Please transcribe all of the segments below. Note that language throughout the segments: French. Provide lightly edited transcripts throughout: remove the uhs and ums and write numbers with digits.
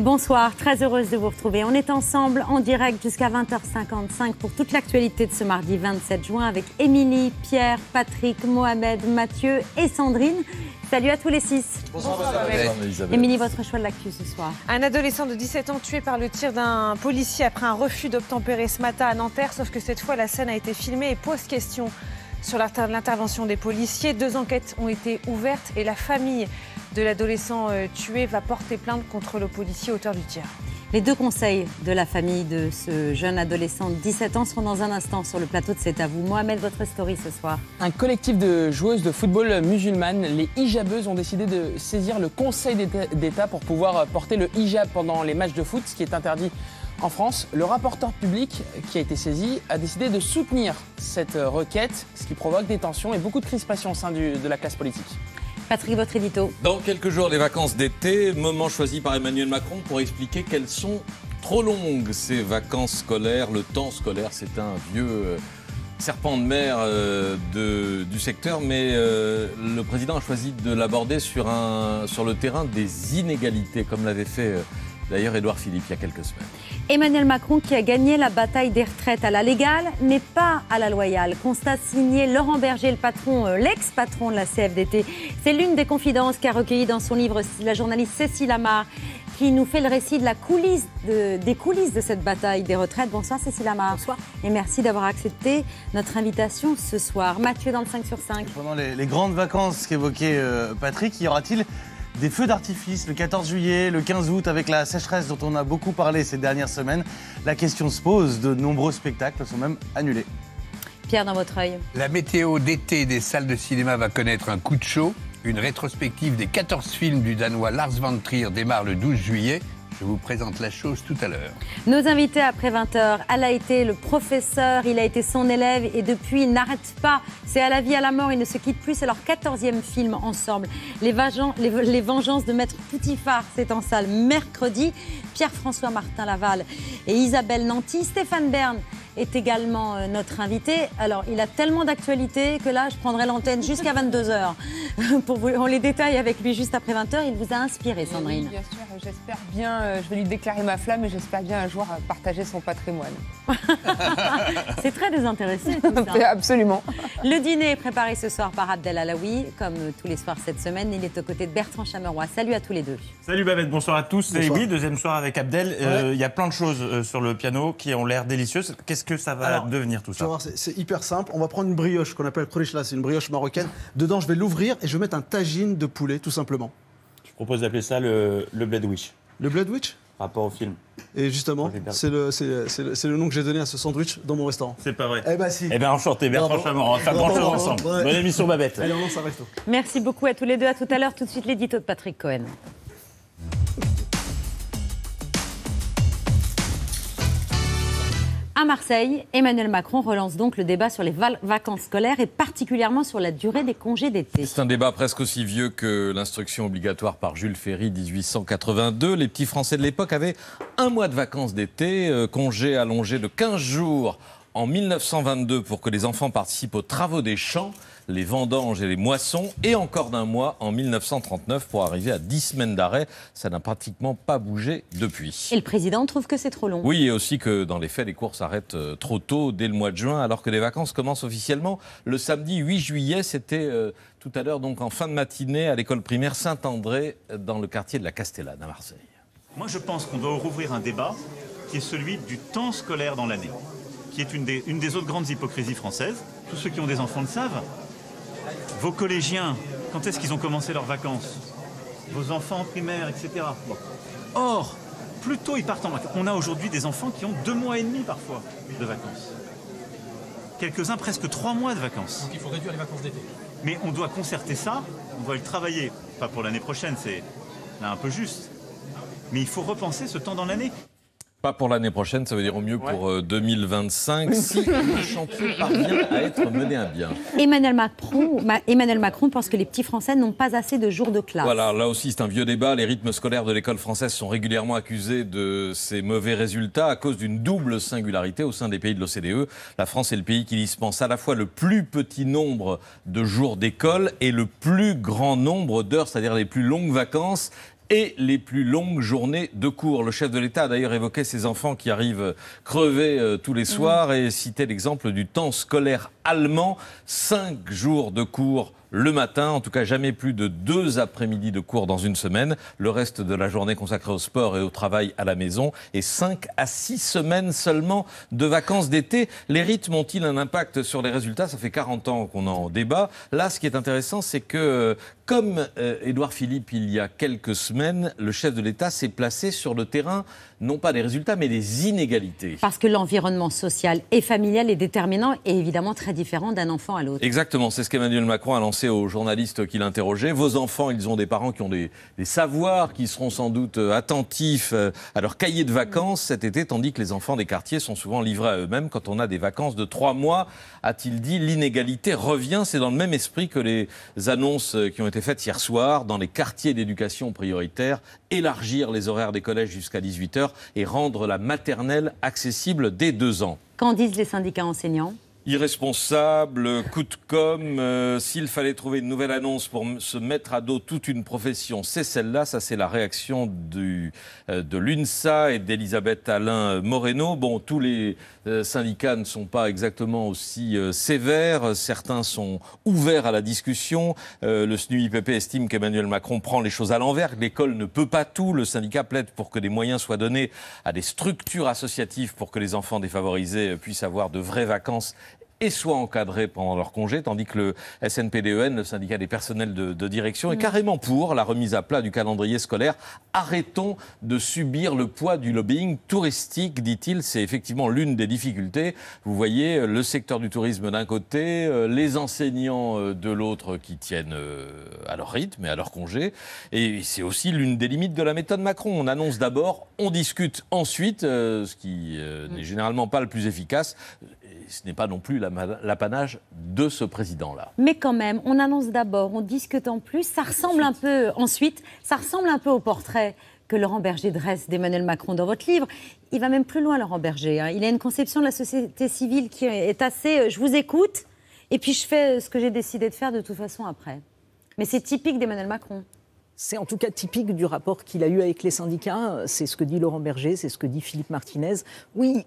Bonsoir, très heureuse de vous retrouver. On est ensemble en direct jusqu'à 20h55 pour toute l'actualité de ce mardi 27 juin avec Émilie, Pierre, Patrick, Mohamed, Mathieu et Sandrine. Salut à tous les 6. Bonsoir Isabelle. Émilie, votre choix de l'actu ce soir. Un adolescent de 17 ans tué par le tir d'un policier après un refus d'obtempérer ce matin à Nanterre, sauf que cette fois la scène a été filmée et pose question sur l'intervention des policiers. 2 enquêtes ont été ouvertes et la famille de l'adolescent tué va porter plainte contre le policier auteur du tir. Les 2 conseils de la famille de ce jeune adolescent de 17 ans seront dans un instant sur le plateau de C'est à vous. Mohamed, votre story ce soir. Un collectif de joueuses de football musulmanes, les hijabeuses, ont décidé de saisir le Conseil d'État pour pouvoir porter le hijab pendant les matchs de foot, ce qui est interdit en France. Le rapporteur public qui a été saisi a décidé de soutenir cette requête, ce qui provoque des tensions et beaucoup de crispation au sein de la classe politique. Patrick, votre édito. Dans quelques jours, les vacances d'été, moment choisi par Emmanuel Macron pour expliquer qu'elles sont trop longues, ces vacances scolaires. Le temps scolaire, c'est un vieux serpent de mer du secteur, mais le président a choisi de l'aborder sur le terrain des inégalités, comme l'avait fait d'ailleurs Édouard Philippe il y a quelques semaines. Emmanuel Macron qui a gagné la bataille des retraites à la légale, mais pas à la loyale. Constat signé Laurent Berger, l'ex-patron de la CFDT. C'est l'une des confidences qu'a recueilli dans son livre la journaliste Cécile Amar, qui nous fait le récit de des coulisses de cette bataille des retraites. Bonsoir Cécile Amar. Bonsoir. Et merci d'avoir accepté notre invitation ce soir. Mathieu dans le 5 sur 5. Pendant les grandes vacances qu'évoquait Patrick, y aura-t-il des feux d'artifice le 14 juillet, le 15 août, avec la sécheresse dont on a beaucoup parlé ces dernières semaines? La question se pose, de nombreux spectacles sont même annulés. Pierre, dans votre œil. La météo d'été des salles de cinéma va connaître un coup de chaud. Une rétrospective des 14 films du Danois Lars von Trier démarre le 12 juillet. Je vous présente la chose tout à l'heure. Nos invités après 20h, elle a été le professeur, il a été son élève et depuis il n'arrête pas. C'est à la vie, à la mort, ils ne se quittent plus. C'est leur 14e film ensemble. Les Vengeances de Maître Poutifard, c'est en salle mercredi. Pierre-François Martin Laval et Isabelle Nanty. Stéphane Bern est également notre invité. Alors, il a tellement d'actualités que là, je prendrai l'antenne jusqu'à 22h. On les détaille avec lui juste après 20h. Il vous a inspiré, Sandrine. Oui, bien sûr. J'espère bien, je vais lui déclarer ma flamme et j'espère bien un jour partager son patrimoine. C'est très désintéressé, tout ça. Absolument. Le dîner est préparé ce soir par Abdel Alaoui. Comme tous les soirs cette semaine, il est aux côtés de Bertrand Chameroy. Salut à tous les deux. Salut Babette, bonsoir à tous. Bonsoir. Et oui, deuxième soir avec Abdel. Il y a plein de choses sur le piano qui ont l'air délicieuses. Qu'est-ce que ça va devenir tout ça? C'est hyper simple. On va prendre une brioche qu'on appelle khorichla, c'est une brioche marocaine. Dedans, je vais l'ouvrir et je vais mettre un tagine de poulet, tout simplement. Je propose d'appeler ça le Blood Witch, Le Blood Witch? rapport au film. Et justement, c'est le nom que j'ai donné à ce sandwich dans mon restaurant. C'est pas vrai. Eh ben si. Eh bien, enchanté, Bertrand Chameroy. On va faire grand chose ensemble. Ouais. Bonne émission, Babette. Allez, on lance un resto. Merci beaucoup à tous les deux. À tout à l'heure. Tout de suite, l'édito de Patrick Cohen. À Marseille, Emmanuel Macron relance donc le débat sur les vacances scolaires et particulièrement sur la durée des congés d'été. C'est un débat presque aussi vieux que l'instruction obligatoire par Jules Ferry, 1882. Les petits Français de l'époque avaient 1 mois de vacances d'été, congés allongés de 15 jours en 1922 pour que les enfants participent aux travaux des champs, les vendanges et les moissons, et encore d'1 mois en 1939 pour arriver à 10 semaines d'arrêt. Ça n'a pratiquement pas bougé depuis. Et le président trouve que c'est trop long. Oui, et aussi que dans les faits, les cours s'arrêtent trop tôt, dès le mois de juin, alors que les vacances commencent officiellement le samedi 8 juillet. C'était tout à l'heure, donc en fin de matinée, à l'école primaire Saint-André, dans le quartier de la Castellane, à Marseille. Moi, je pense qu'on doit rouvrir un débat qui est celui du temps scolaire dans l'année, qui est une des autres grandes hypocrisies françaises. Tous ceux qui ont des enfants le savent. Vos collégiens, quand est-ce qu'ils ont commencé leurs vacances? Vos enfants en primaire, etc. Bon. Or, plus tôt ils partent en vacances. On a aujourd'hui des enfants qui ont 2 mois et demi parfois de vacances. Quelques-uns presque 3 mois de vacances. Donc il faut réduire les vacances d'été. Mais on doit concerter ça, on doit le travailler. Pas pour l'année prochaine, c'est là un peu juste. Mais il faut repenser ce temps dans l'année. Pas pour l'année prochaine, ça veut dire au mieux pour 2025, si le chantier parvient à être mené à bien. Emmanuel Macron pense que les petits Français n'ont pas assez de jours de classe. Voilà, là aussi c'est un vieux débat. Les rythmes scolaires de l'école française sont régulièrement accusés de ces mauvais résultats à cause d'une double singularité au sein des pays de l'OCDE. La France est le pays qui dispense à la fois le plus petit nombre de jours d'école et le plus grand nombre d'heures, c'est-à-dire les plus longues vacances. et les plus longues journées de cours. Le chef de l'État a d'ailleurs évoqué ces enfants qui arrivent crevés tous les soirs et citait l'exemple du temps scolaire allemand. 5 jours de cours le matin, en tout cas jamais plus de 2 après-midi de cours dans une semaine. Le reste de la journée consacrée au sport et au travail à la maison. Et 5 à 6 semaines seulement de vacances d'été. Les rythmes ont-ils un impact sur les résultats? Ça fait 40 ans qu'on en débat. Là, ce qui est intéressant, c'est que, comme Édouard Philippe il y a quelques semaines, le chef de l'État s'est placé sur le terrain, non pas des résultats, mais des inégalités. Parce que l'environnement social et familial est déterminant et évidemment très différent d'un enfant à l'autre. Exactement, c'est ce qu'Emmanuel Macron a lancé aux journalistes qui l'interrogeaient. Vos enfants, ils ont des parents qui ont des savoirs, qui seront sans doute attentifs à leur cahier de vacances cet été, tandis que les enfants des quartiers sont souvent livrés à eux-mêmes quand on a des vacances de 3 mois, a-t-il dit. L'inégalité revient, c'est dans le même esprit que les annonces qui ont été faites hier soir dans les quartiers d'éducation prioritaire, élargir les horaires des collèges jusqu'à 18h et rendre la maternelle accessible dès 2 ans. Qu'en disent les syndicats enseignants ? Irresponsable, coup de com', s'il fallait trouver une nouvelle annonce pour se mettre à dos toute une profession, c'est celle-là. Ça, c'est la réaction de l'UNSA et d'Elisabeth Alain Moreno. Bon, tous les syndicats ne sont pas exactement aussi sévères. Certains sont ouverts à la discussion. Le SNUIPP estime qu'Emmanuel Macron prend les choses à l'envers, que l'école ne peut pas tout. Le syndicat plaide pour que des moyens soient donnés à des structures associatives pour que les enfants défavorisés puissent avoir de vraies vacances et soient encadrés pendant leur congé, tandis que le SNPDEN, le syndicat des personnels de direction, est carrément pour la remise à plat du calendrier scolaire. Arrêtons de subir le poids du lobbying touristique, dit-il. C'est effectivement l'une des difficultés. Vous voyez le secteur du tourisme d'un côté, les enseignants de l'autre qui tiennent à leur rythme et à leur congé. Et c'est aussi l'une des limites de la méthode Macron. On annonce d'abord, on discute ensuite, ce qui n'est généralement pas le plus efficace. Ce n'est pas non plus l'apanage de ce président-là. Mais quand même, on annonce d'abord, on discute en plus, ça ressemble un peu au portrait que Laurent Berger dresse d'Emmanuel Macron dans votre livre. Il va même plus loin, Laurent Berger. Il a une conception de la société civile qui est assez... je vous écoute, et puis je fais ce que j'ai décidé de faire de toute façon après. Mais c'est typique d'Emmanuel Macron. C'est en tout cas typique du rapport qu'il a eu avec les syndicats. C'est ce que dit Laurent Berger, c'est ce que dit Philippe Martinez. Oui,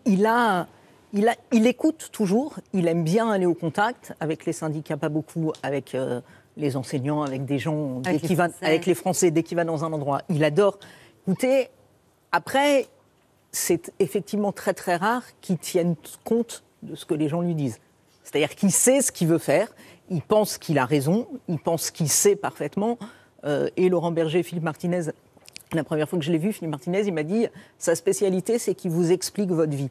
il écoute toujours, il aime bien aller au contact avec les syndicats, pas beaucoup, avec les enseignants, avec des gens, avec les Français, dès qu'il va dans un endroit. Il adore écouter. Après, c'est effectivement très très rare qu'il tienne compte de ce que les gens lui disent. C'est-à-dire qu'il sait ce qu'il veut faire, il pense qu'il a raison, il pense qu'il sait parfaitement. Et Laurent Berger et Philippe Martinez, la première fois que je l'ai vu, Philippe Martinez, il m'a dit « sa spécialité, c'est qu'il vous explique votre vie ».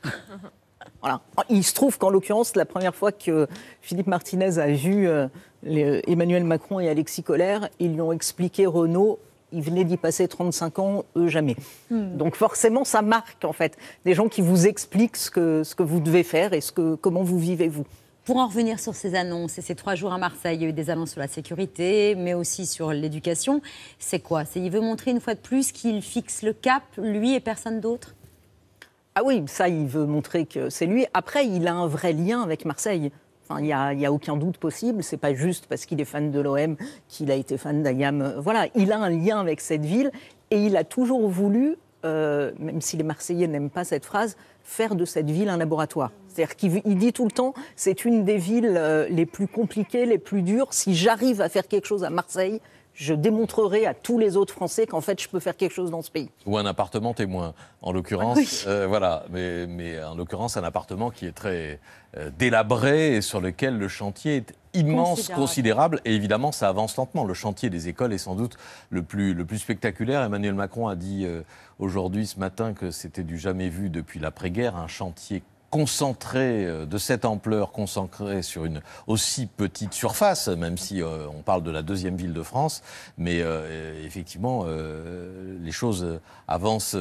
Voilà. Il se trouve qu'en l'occurrence, la première fois que Philippe Martinez a vu Emmanuel Macron et Alexis Collère, ils lui ont expliqué Renault, il venait d'y passer 35 ans, eux jamais. Donc forcément, ça marque en fait. Des gens qui vous expliquent ce que vous devez faire et comment vous vivez vous. Pour en revenir sur ces annonces et ces 3 jours à Marseille, il y a eu des annonces sur la sécurité, mais aussi sur l'éducation. C'est quoi? Il veut montrer une fois de plus qu'il fixe le cap, lui et personne d'autre? Ah oui, ça, il veut montrer que c'est lui. Après, il a un vrai lien avec Marseille. Enfin, il n'y a aucun doute possible. C'est pas juste parce qu'il est fan de l'OM qu'il a été fan d'Ayam. Voilà, il a un lien avec cette ville et il a toujours voulu, même si les Marseillais n'aiment pas cette phrase, faire de cette ville un laboratoire. C'est-à-dire qu'il dit tout le temps, c'est une des villes les plus compliquées, les plus dures. Si j'arrive à faire quelque chose à Marseille, je démontrerai à tous les autres Français qu'en fait, je peux faire quelque chose dans ce pays. Ou un appartement témoin, en l'occurrence. Oui. Voilà, mais en l'occurrence, un appartement qui est très délabré et sur lequel le chantier est immense, considérable. Et évidemment, ça avance lentement. Le chantier des écoles est sans doute le plus spectaculaire. Emmanuel Macron a dit aujourd'hui, ce matin, que c'était du jamais vu depuis l'après-guerre, un chantier concentré de cette ampleur, concentré sur une aussi petite surface, même si on parle de la 2e ville de France, mais effectivement, les choses avancent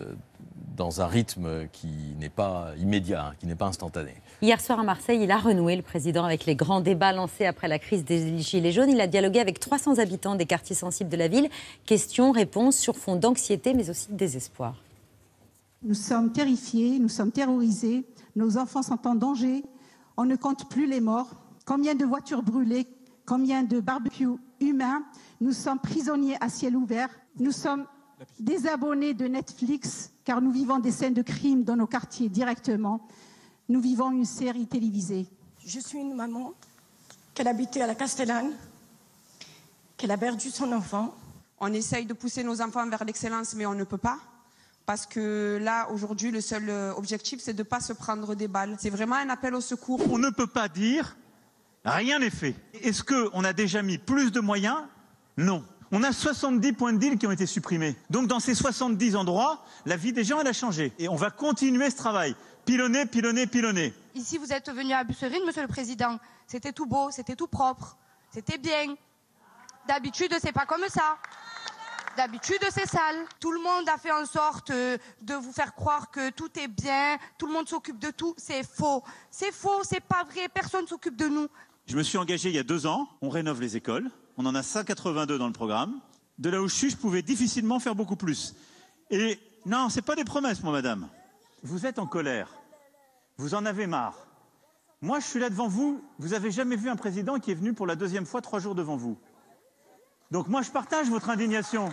dans un rythme qui n'est pas immédiat, qui n'est pas instantané. Hier soir à Marseille, il a renoué, le président, avec les grands débats lancés après la crise des Gilets jaunes. Il a dialogué avec 300 habitants des quartiers sensibles de la ville. Questions, réponses sur fond d'anxiété, mais aussi de désespoir. Nous sommes terrifiés, nous sommes terrorisés. Nos enfants sont en danger, on ne compte plus les morts. Combien de voitures brûlées, combien de barbecues humains. Nous sommes prisonniers à ciel ouvert. Nous sommes désabonnés de Netflix car nous vivons des scènes de crime dans nos quartiers directement. Nous vivons une série télévisée. Je suis une maman qui habitait à la Castellane, qui a perdu son enfant. On essaye de pousser nos enfants vers l'excellence, mais on ne peut pas. Parce que là, aujourd'hui, le seul objectif, c'est de ne pas se prendre des balles. C'est vraiment un appel au secours. On ne peut pas dire rien n'est fait. Est-ce qu'on a déjà mis plus de moyens? Non. On a 70 points de deal qui ont été supprimés. Donc dans ces 70 endroits, la vie des gens, elle a changé. Et on va continuer ce travail. Pilonner, pilonner, pilonner. Ici, vous êtes venu à Busserine, Monsieur le Président. C'était tout beau, c'était tout propre, c'était bien. D'habitude, c'est pas comme ça. D'habitude, c'est sale. Tout le monde a fait en sorte de vous faire croire que tout est bien, tout le monde s'occupe de tout. C'est faux, c'est pas vrai, personne ne s'occupe de nous. Je me suis engagé il y a 2 ans, on rénove les écoles. On en a 182 dans le programme. De là où je suis, je pouvais difficilement faire beaucoup plus. Et non, c'est pas des promesses, moi, madame. Vous êtes en colère. Vous en avez marre. Moi, je suis là devant vous. Vous avez jamais vu un président qui est venu pour la 2e fois 3 jours devant vous. Donc moi, je partage votre indignation.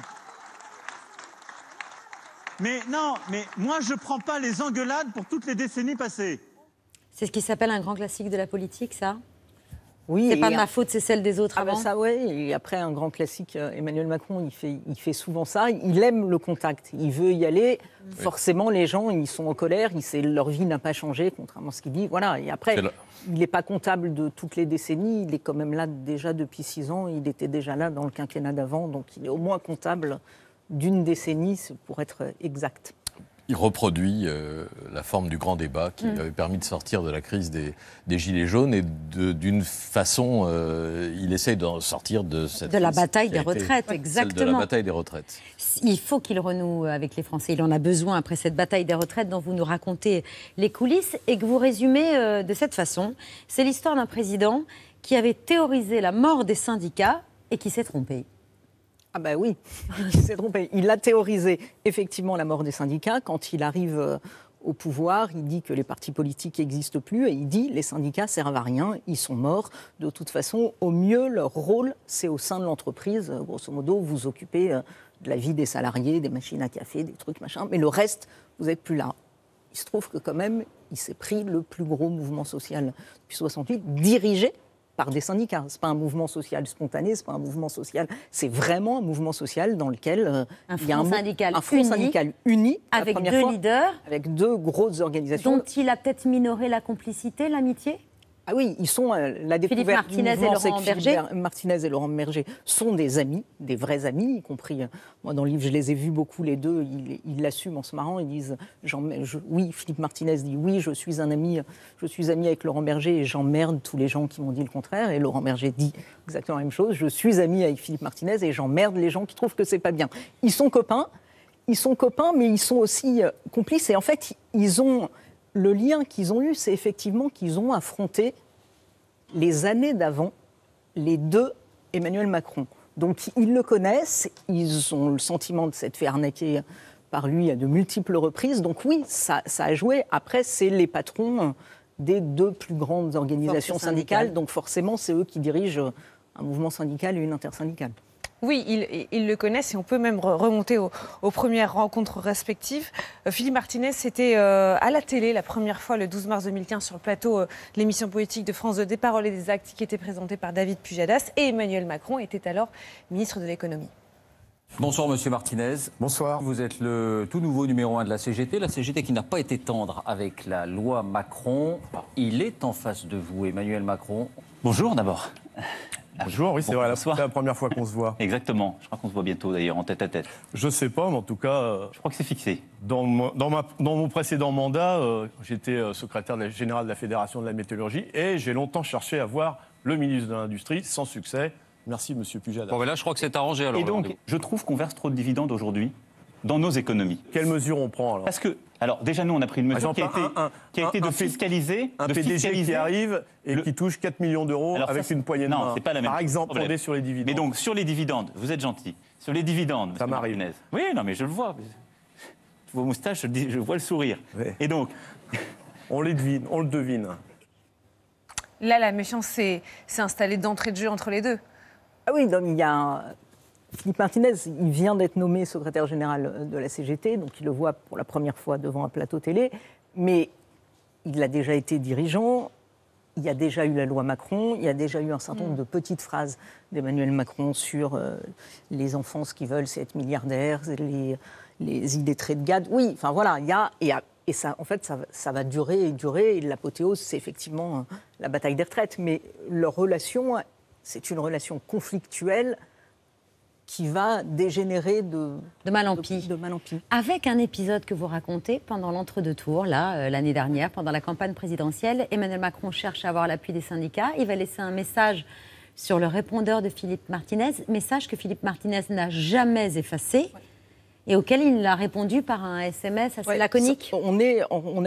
Mais non, mais moi, je prends pas les engueulades pour toutes les décennies passées. C'est ce qui s'appelle un grand classique de la politique, ça? Oui, c'est pas de ma faute, c'est celle des autres avant. Ça, ouais. Et après, un grand classique, Emmanuel Macron, il fait souvent ça. Il aime le contact. Il veut y aller. Oui. Forcément, les gens, ils sont en colère. Leur vie n'a pas changé, contrairement à ce qu'il dit. Voilà. Et après, il n'est pas comptable de toutes les décennies. Il est quand même là déjà depuis 6 ans. Il était déjà là dans le quinquennat d'avant. Donc, il est au moins comptable d'une décennie, pour être exact. Il reproduit la forme du grand débat qui avait permis de sortir de la crise des Gilets jaunes et d'une façon, il essaye de sortir de cette de la bataille des retraites, exactement. Celle de la bataille des retraites. Il faut qu'il renoue avec les Français. Il en a besoin après cette bataille des retraites dont vous nous racontez les coulisses et que vous résumez de cette façon. C'est l'histoire d'un président qui avait théorisé la mort des syndicats et qui s'est trompé. Ah ben oui, il s'est trompé. Il a théorisé effectivement la mort des syndicats. Quand il arrive au pouvoir, il dit que les partis politiques n'existent plus et il dit les syndicats servent à rien, ils sont morts. De toute façon, au mieux, leur rôle, c'est au sein de l'entreprise. Grosso modo, vous occupez de la vie des salariés, des machines à café, des trucs machin, mais le reste, vous n'êtes plus là. Il se trouve que quand même, il s'est pris le plus gros mouvement social depuis 68, dirigé par des syndicats. Ce n'est pas un mouvement social spontané, ce n'est pas un mouvement social. C'est vraiment un mouvement social dans lequel il y a un front syndical uni avec 2 leaders, avec 2 grosses organisations. Dont il a peut-être minoré la complicité, l'amitié. Ah oui, ils sont la découverte du mouvement, c'est que Philippe Martinez et Laurent Berger sont des amis, des vrais amis, y compris, moi dans le livre je les ai vus beaucoup les deux, ils l'assument en se marrant, ils disent, oui, Philippe Martinez dit oui, je suis ami avec Laurent Berger et j'emmerde tous les gens qui m'ont dit le contraire, et Laurent Berger dit exactement la même chose, je suis ami avec Philippe Martinez et j'emmerde les gens qui trouvent que c'est pas bien. Ils sont copains, mais ils sont aussi complices, et en fait, le lien qu'ils ont eu, c'est effectivement qu'ils ont affronté les années d'avant les 2 Emmanuel Macron. Donc ils le connaissent, ils ont le sentiment de s'être fait arnaquer par lui à de multiples reprises. Donc oui, ça a joué. Après, c'est les patrons des 2 plus grandes organisations syndicales. Donc forcément, c'est eux qui dirigent un mouvement syndical et une intersyndicale. Oui, ils le connaissent et on peut même remonter aux premières rencontres respectives. Philippe Martinez, c'était à la télé la première fois le 12 mars 2015 sur le plateau de l'émission politique de France 2 des Paroles et des Actes qui était présentée par David Pujadas et Emmanuel Macron était alors ministre de l'économie. Bonsoir Monsieur Martinez. Bonsoir. Vous êtes le tout nouveau numéro 1 de la CGT qui n'a pas été tendre avec la loi Macron. Il est en face de vous, Emmanuel Macron. Bonjour d'abord. Bonjour, oui, c'est vrai, c'est la première fois qu'on se voit. Exactement, je crois qu'on se voit bientôt d'ailleurs, en tête à tête. Je sais pas, mais en tout cas... je crois que c'est fixé. Dans mon précédent mandat, j'étais secrétaire général de la Fédération de la métallurgie et j'ai longtemps cherché à voir le ministre de l'Industrie, sans succès. Merci, monsieur Pujadas. Bon, mais là, je crois que c'est arrangé alors. Et donc, je trouve qu'on verse trop de dividendes aujourd'hui dans nos économies. Quelles mesures on prend alors ? Parce que, déjà nous on a pris une mesure qui a été de fiscaliser. Un PDG qui arrive et qui touche 4 millions d'euros avec une poignée de main. Non, c'est pas la même. Par exemple, fondé sur les dividendes. Mais donc, sur les dividendes, vous êtes gentil. Sur les dividendes, ça m'arrive. Oui, non, mais je le vois. Vos moustaches, je vois le sourire. Oui. Et donc, on le devine. Là, la méfiance s'est installée d'entrée de jeu entre les deux. Ah oui, donc il y a Philippe Martinez, il vient d'être nommé secrétaire général de la CGT, donc il le voit pour la première fois devant un plateau télé, mais il a déjà été dirigeant, il y a déjà eu la loi Macron, il y a déjà eu un certain nombre de petites phrases d'Emmanuel Macron sur les enfants, ce qu'ils veulent, c'est être milliardaires, les illettrés de Gad. Oui, enfin voilà, et ça, en fait, ça va durer et durer, et l'apothéose, c'est effectivement la bataille des retraites, mais leur relation, c'est une relation conflictuelle qui va dégénérer de mal en pis. Avec un épisode que vous racontez pendant l'entre-deux-tours, l'année dernière, pendant la campagne présidentielle, Emmanuel Macron cherche à avoir l'appui des syndicats. Il va laisser un message sur le répondeur de Philippe Martinez, message que Philippe Martinez n'a jamais effacé et auquel il a répondu par un SMS assez laconique. On est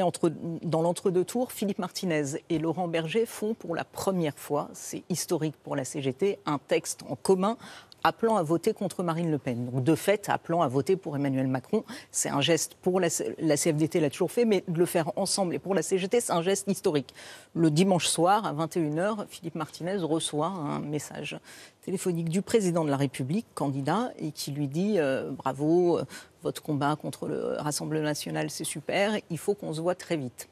dans l'entre-deux-tours. Philippe Martinez et Laurent Berger font pour la première fois, c'est historique pour la CGT, un texte en commun appelant à voter contre Marine Le Pen. Donc, de fait, appelant à voter pour Emmanuel Macron. C'est un geste pour la CFDT, l'a toujours fait, mais de le faire ensemble et pour la CGT, c'est un geste historique. Le dimanche soir, à 21h, Philippe Martinez reçoit un message téléphonique du président de la République, candidat, et qui lui dit bravo, votre combat contre le Rassemblement national, c'est super, il faut qu'on se voit très vite.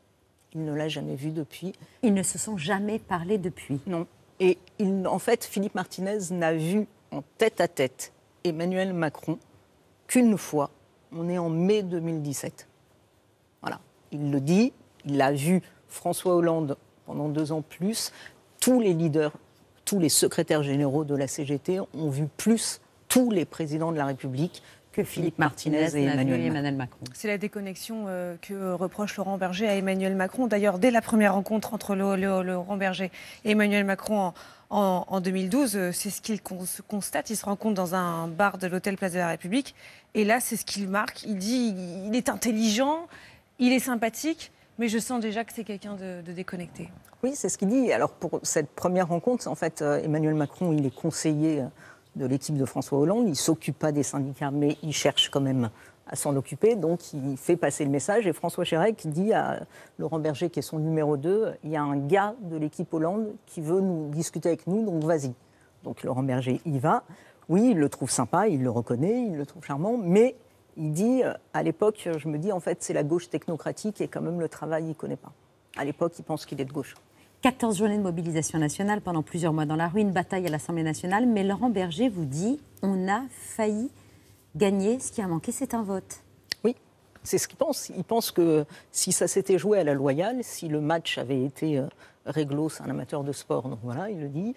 Il ne l'a jamais vu depuis. Ils ne se sont jamais parlé depuis. Non. Et en fait, Philippe Martinez n'a vu en tête-à-tête Emmanuel Macron qu'une fois. On est en mai 2017. Voilà. Il le dit, il a vu François Hollande pendant 2 ans plus. Tous les leaders, tous les secrétaires généraux de la CGT ont vu plus tous les présidents de la République que Philippe Martinez et Emmanuel Macron. C'est la déconnexion que reproche Laurent Berger à Emmanuel Macron. D'ailleurs, dès la première rencontre entre Laurent Berger et Emmanuel Macron en 2012, c'est ce qu'il constate. Il se rencontre dans un bar de l'hôtel Place de la République. Et là, c'est ce qu'il marque. Il dit il est intelligent, il est sympathique, mais je sens déjà que c'est quelqu'un de déconnecté. Oui, c'est ce qu'il dit. Alors, pour cette première rencontre, en fait, Emmanuel Macron, il est conseiller de l'équipe de François Hollande. Il ne s'occupe pas des syndicats, mais il cherche quand même à s'en occuper. Donc, il fait passer le message. Et François Chérec dit à Laurent Berger, qui est son numéro 2, il y a un gars de l'équipe Hollande qui veut nous discuter avec nous, donc vas-y. Donc, Laurent Berger y va. Oui, il le trouve sympa, il le reconnaît, il le trouve charmant, mais il dit, à l'époque, je me dis, en fait, c'est la gauche technocratique et quand même le travail, il ne connaît pas. À l'époque, il pense qu'il est de gauche. 14 journées de mobilisation nationale pendant plusieurs mois dans la rue, une bataille à l'Assemblée nationale. Mais Laurent Berger vous dit, on a failli gagner. Ce qui a manqué, c'est un vote. Oui, c'est ce qu'il pense. Il pense que si ça s'était joué à la loyale, si le match avait été réglo, c'est un amateur de sport, donc voilà, il le dit,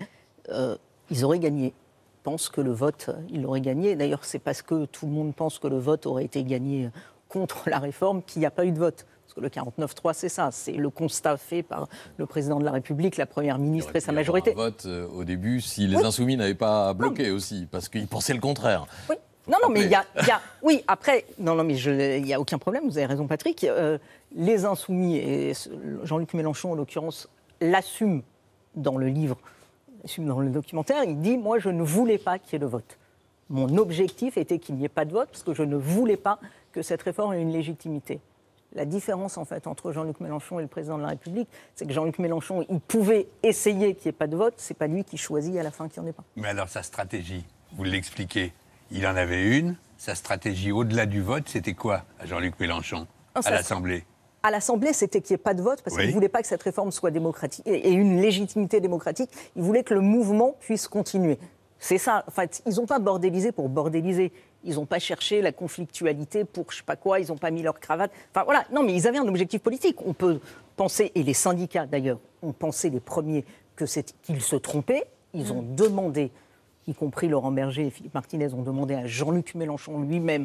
ils auraient gagné. Il pense que le vote, il aurait gagné. D'ailleurs, c'est parce que tout le monde pense que le vote aurait été gagné contre la réforme qu'il n'y a pas eu de vote. Parce que le 49-3, c'est ça. C'est le constat fait par le président de la République, la première ministre et sa majorité. Il y aurait pu y avoir un vote au début si les Insoumis n'avaient pas bloqué aussi, parce qu'ils pensaient le contraire. Oui. Non, mais il y a... Oui, après... Non, mais il n'y a aucun problème, vous avez raison, Patrick. Les Insoumis, et Jean-Luc Mélenchon, en l'occurrence, l'assument dans le livre, l'assume dans le documentaire. Il dit, moi, je ne voulais pas qu'il y ait de vote. Mon objectif était qu'il n'y ait pas de vote, parce que je ne voulais pas que cette réforme ait une légitimité. La différence, en fait, entre Jean-Luc Mélenchon et le président de la République, c'est que Jean-Luc Mélenchon, il pouvait essayer qu'il n'y ait pas de vote, c'est pas lui qui choisit à la fin qu'il n'y en ait pas. Mais alors, sa stratégie, vous l'expliquez, il en avait une. Sa stratégie, au-delà du vote, c'était quoi, à Jean-Luc Mélenchon, à l'Assemblée ? À l'Assemblée, c'était qu'il n'y ait pas de vote, parce qu'il ne voulait pas que cette réforme soit démocratique et une légitimité démocratique. Il voulait que le mouvement puisse continuer. C'est ça. En fait, ils n'ont pas bordélisé pour bordéliser. Ils n'ont pas cherché la conflictualité pour je ne sais pas quoi, ils n'ont pas mis leur cravate. Enfin voilà, non mais ils avaient un objectif politique. On peut penser, et les syndicats d'ailleurs ont pensé les premiers qu'ils se trompaient. Ils ont demandé, y compris Laurent Berger et Philippe Martinez, ont demandé à Jean-Luc Mélenchon lui-même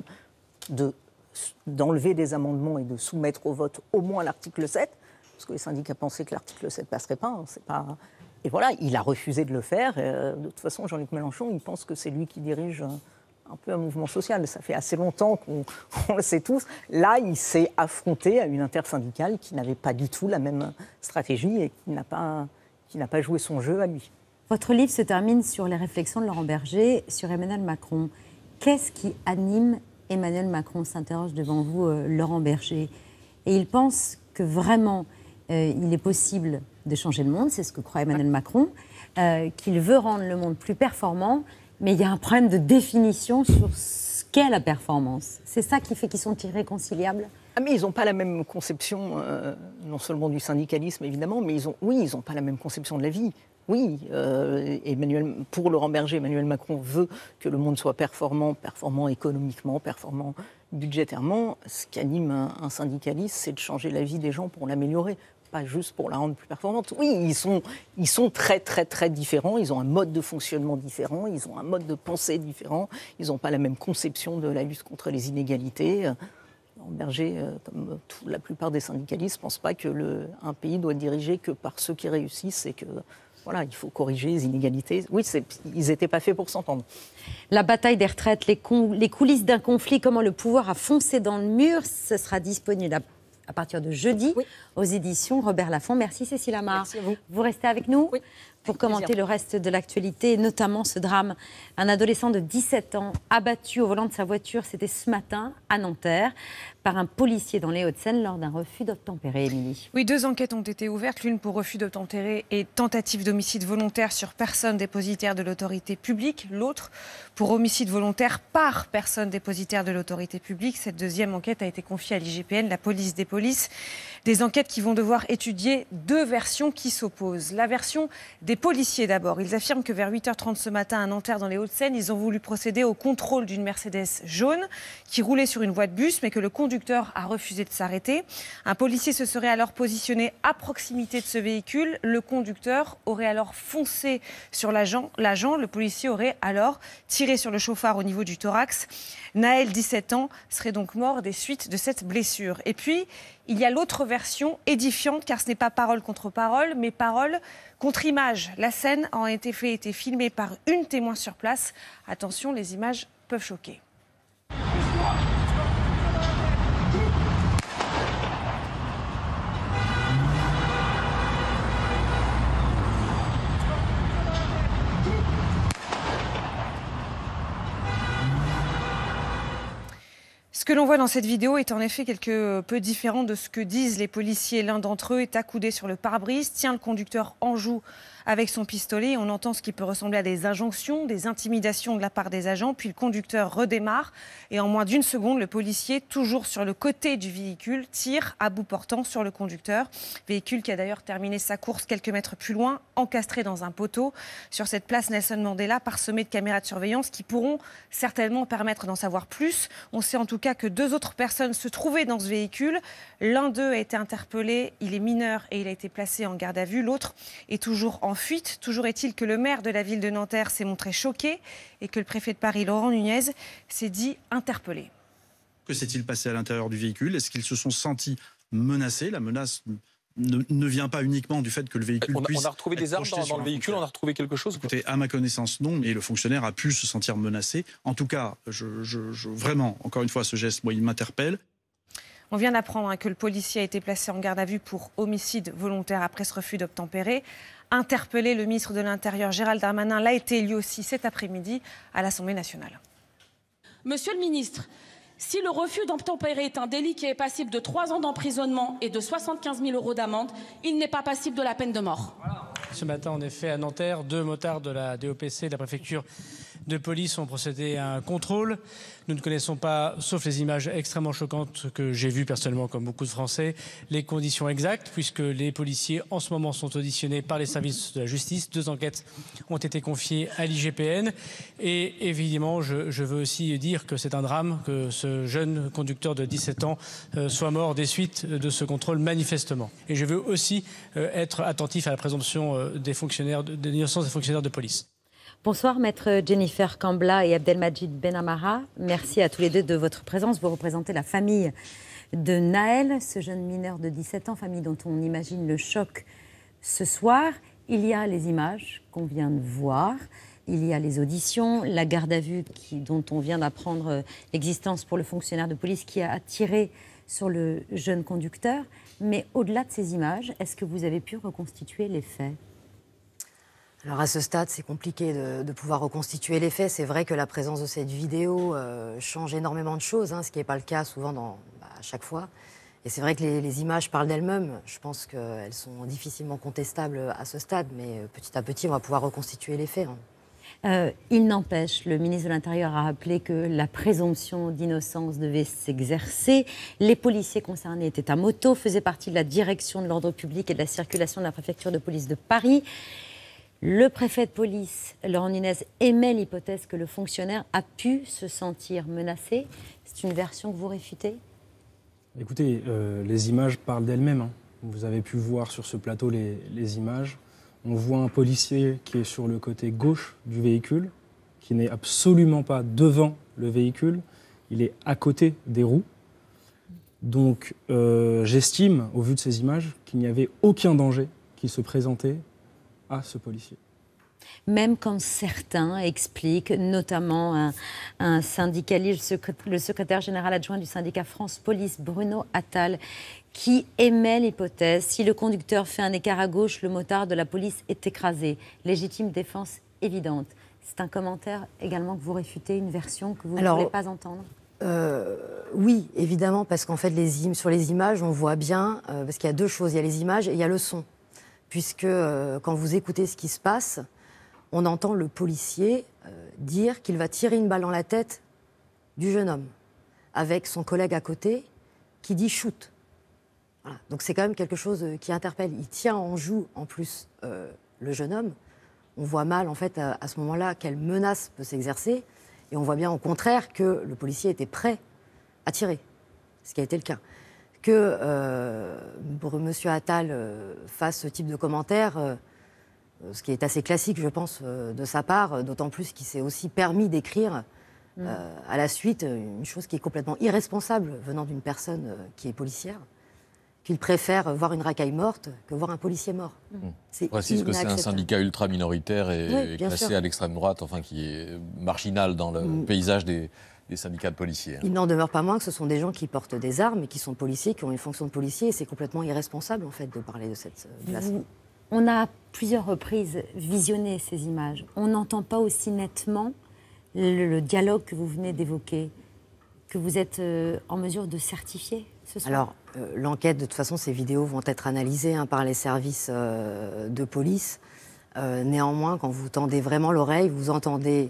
d'enlever des amendements et de soumettre au vote au moins l'article 7, parce que les syndicats pensaient que l'article 7 ne passerait pas. C'est pas... Et voilà, il a refusé de le faire. De toute façon, Jean-Luc Mélenchon, il pense que c'est lui qui dirige un peu un mouvement social. Ça fait assez longtemps qu'on le sait tous. Là, il s'est affronté à une intersyndicale qui n'avait pas du tout la même stratégie et qui n'a pas joué son jeu à lui. Votre livre se termine sur les réflexions de Laurent Berger sur Emmanuel Macron. Qu'est-ce qui anime Emmanuel Macron, s'interroge devant vous Laurent Berger. Et il pense que vraiment, il est possible de changer le monde, c'est ce que croit Emmanuel Macron, qu'il veut rendre le monde plus performant Mais il y a un problème de définition sur ce qu'est la performance. C'est ça qui fait qu'ils sont irréconciliables. Ah mais ils n'ont pas la même conception, non seulement du syndicalisme évidemment, mais ils n'ont pas la même conception de la vie. Oui, pour Laurent Berger, Emmanuel Macron veut que le monde soit performant économiquement, performant budgétairement. Ce qu'anime un syndicaliste, c'est de changer la vie des gens pour l'améliorer, pas juste pour la rendre plus performante. Oui, ils sont très très très différents, ils ont un mode de fonctionnement différent, ils ont un mode de pensée différent, ils n'ont pas la même conception de la lutte contre les inégalités. Berger, comme la plupart des syndicalistes, ne pense pas qu'un pays doit être dirigé que par ceux qui réussissent et que voilà, il faut corriger les inégalités. Oui, ils n'étaient pas faits pour s'entendre. La bataille des retraites, les coulisses d'un conflit, comment le pouvoir a foncé dans le mur, ce sera disponible à partir de jeudi aux éditions Robert Laffont. Merci Cécile Amar. Merci à vous. Vous restez avec nous pour commenter le reste de l'actualité, et notamment ce drame. Un adolescent de 17 ans abattu au volant de sa voiture, c'était ce matin à Nanterre, par un policier dans les Hauts-de-Seine lors d'un refus d'obtempérer, Émilie. Oui, 2 enquêtes ont été ouvertes, l'une pour refus d'obtempérer et tentative d'homicide volontaire sur personne dépositaire de l'autorité publique, l'autre pour homicide volontaire par personne dépositaire de l'autorité publique. Cette deuxième enquête a été confiée à l'IGPN, la police des polices. Des enquêtes qui vont devoir étudier 2 versions qui s'opposent. La version des policiers d'abord. Ils affirment que vers 8h30 ce matin à Nanterre, dans les Hauts-de-Seine, ils ont voulu procéder au contrôle d'une Mercedes jaune qui roulait sur une voie de bus, mais que le conducteur a refusé de s'arrêter. Un policier se serait alors positionné à proximité de ce véhicule. Le conducteur aurait alors foncé sur l'agent. Le policier aurait alors tiré sur le chauffard au niveau du thorax. Naël, 17 ans, serait donc mort des suites de cette blessure. Et puis, il y a l'autre version édifiante, car ce n'est pas parole contre parole, mais parole contre image. La scène a été filmée par une témoin sur place. Attention, les images peuvent choquer. Ce que l'on voit dans cette vidéo est en effet quelque peu différent de ce que disent les policiers. L'un d'entre eux est accoudé sur le pare-brise, tient le conducteur en joue avec son pistolet. On entend ce qui peut ressembler à des injonctions, des intimidations de la part des agents. Puis le conducteur redémarre et en moins d'1 seconde, le policier, toujours sur le côté du véhicule, tire à bout portant sur le conducteur. Véhicule qui a d'ailleurs terminé sa course quelques mètres plus loin, encastré dans un poteau. Sur cette place Nelson Mandela, parsemée de caméras de surveillance qui pourront certainement permettre d'en savoir plus. On sait en tout cas que 2 autres personnes se trouvaient dans ce véhicule. L'un d'eux a été interpellé, il est mineur et il a été placé en garde à vue. L'autre est toujours en fuite. Toujours est-il que le maire de la ville de Nanterre s'est montré choqué et que le préfet de Paris, Laurent Nunez, s'est dit interpellé. Que s'est-il passé à l'intérieur du véhicule? Est-ce qu'ils se sont sentis menacés? La menace ne vient pas uniquement du fait que le véhicule puisse... On a retrouvé des armes dans le véhicule, on a retrouvé quelque chose? Écoutez, à ma connaissance, non, mais le fonctionnaire a pu se sentir menacé. En tout cas, vraiment, encore une fois, ce geste, moi, il m'interpelle. On vient d'apprendre que le policier a été placé en garde à vue pour homicide volontaire après ce refus d'obtempérer. Interpellé, le ministre de l'Intérieur, Gérald Darmanin, l'a été lui aussi cet après-midi à l'Assemblée nationale. Monsieur le ministre, si le refus d'obtempérer est un délit qui est passible de 3 ans d'emprisonnement et de 75 000 € d'amende, il n'est pas passible de la peine de mort. Ce matin, en effet, à Nanterre, 2 motards de la DOPC, de la préfecture de police, ont procédé à un contrôle. Nous ne connaissons pas, sauf les images extrêmement choquantes que j'ai vues personnellement, comme beaucoup de Français, les conditions exactes, puisque les policiers, en ce moment, sont auditionnés par les services de la justice. 2 enquêtes ont été confiées à l'IGPN. Et évidemment, je veux aussi dire que c'est un drame que ce jeune conducteur de 17 ans soit mort des suites de ce contrôle, manifestement. Et je veux aussi être attentif à la présomption des fonctionnaires, de l'innocence des fonctionnaires de police. Bonsoir, maître Jennifer Kambla et Abdelmajid Benamara. Merci à tous les deux de votre présence. Vous représentez la famille de Naël, ce jeune mineur de 17 ans, famille dont on imagine le choc ce soir. Il y a les images qu'on vient de voir, il y a les auditions, la garde à vue dont on vient d'apprendre l'existence pour le fonctionnaire de police qui a tiré sur le jeune conducteur. Mais au-delà de ces images, est-ce que vous avez pu reconstituer les faits ? Alors à ce stade, c'est compliqué de pouvoir reconstituer les faits. C'est vrai que la présence de cette vidéo change énormément de choses, ce qui n'est pas le cas souvent à chaque fois. Et c'est vrai que les images parlent d'elles-mêmes. Je pense qu'elles sont difficilement contestables à ce stade, mais petit à petit, on va pouvoir reconstituer les faits. Il n'empêche, le ministre de l'Intérieur a rappelé que la présomption d'innocence devait s'exercer. Les policiers concernés étaient à moto, faisaient partie de la direction de l'ordre public et de la circulation de la préfecture de police de Paris. Le préfet de police, Laurent Nunez, émet l'hypothèse que le fonctionnaire a pu se sentir menacé. C'est une version que vous réfutez ? Écoutez, les images parlent d'elles-mêmes, hein. Vous avez pu voir sur ce plateau les images. On voit un policier qui est sur le côté gauche du véhicule, qui n'est absolument pas devant le véhicule, il est à côté des roues. Donc j'estime, au vu de ces images, qu'il n'y avait aucun danger qui se présentait à ce policier. Même quand certains expliquent, notamment un syndicaliste, le secrétaire général adjoint du syndicat France Police, Bruno Attal, qui émet l'hypothèse, si le conducteur fait un écart à gauche, le motard de la police est écrasé. Légitime défense évidente. C'est un commentaire également que vous réfutez, une version que vous ne voulez pas entendre ? Oui, évidemment, parce qu'en fait, sur les images, on voit bien, parce qu'il y a deux choses, il y a les images et il y a le son. Puisque quand vous écoutez ce qui se passe, on entend le policier dire qu'il va tirer une balle dans la tête du jeune homme, avec son collègue à côté qui dit « shoot ». Voilà. Donc c'est quand même quelque chose qui interpelle. Il tient en joue, en plus, le jeune homme. On voit mal, en fait, à ce moment-là, quelle menace peut s'exercer. Et on voit bien, au contraire, que le policier était prêt à tirer, ce qui a été le cas. Que M. Attal fasse ce type de commentaire, ce qui est assez classique, je pense, de sa part, d'autant plus qu'il s'est aussi permis d'écrire à la suite une chose qui est complètement irresponsable venant d'une personne qui est policière, qu'il préfère voir une racaille morte que voir un policier mort. Je précise que c'est un syndicat ultra minoritaire et classé à l'extrême droite, enfin qui est marginal dans le paysage des syndicats de policiers. Il n'en demeure pas moins que ce sont des gens qui portent des armes et qui sont policiers, qui ont une fonction de policier, et c'est complètement irresponsable, en fait, de parler de cette place. On a à plusieurs reprises visionné ces images. On n'entend pas aussi nettement le dialogue que vous venez d'évoquer, que vous êtes en mesure de certifier ce soir. Alors, l'enquête, de toute façon, ces vidéos vont être analysées par les services de police. Néanmoins, quand vous tendez vraiment l'oreille, vous entendez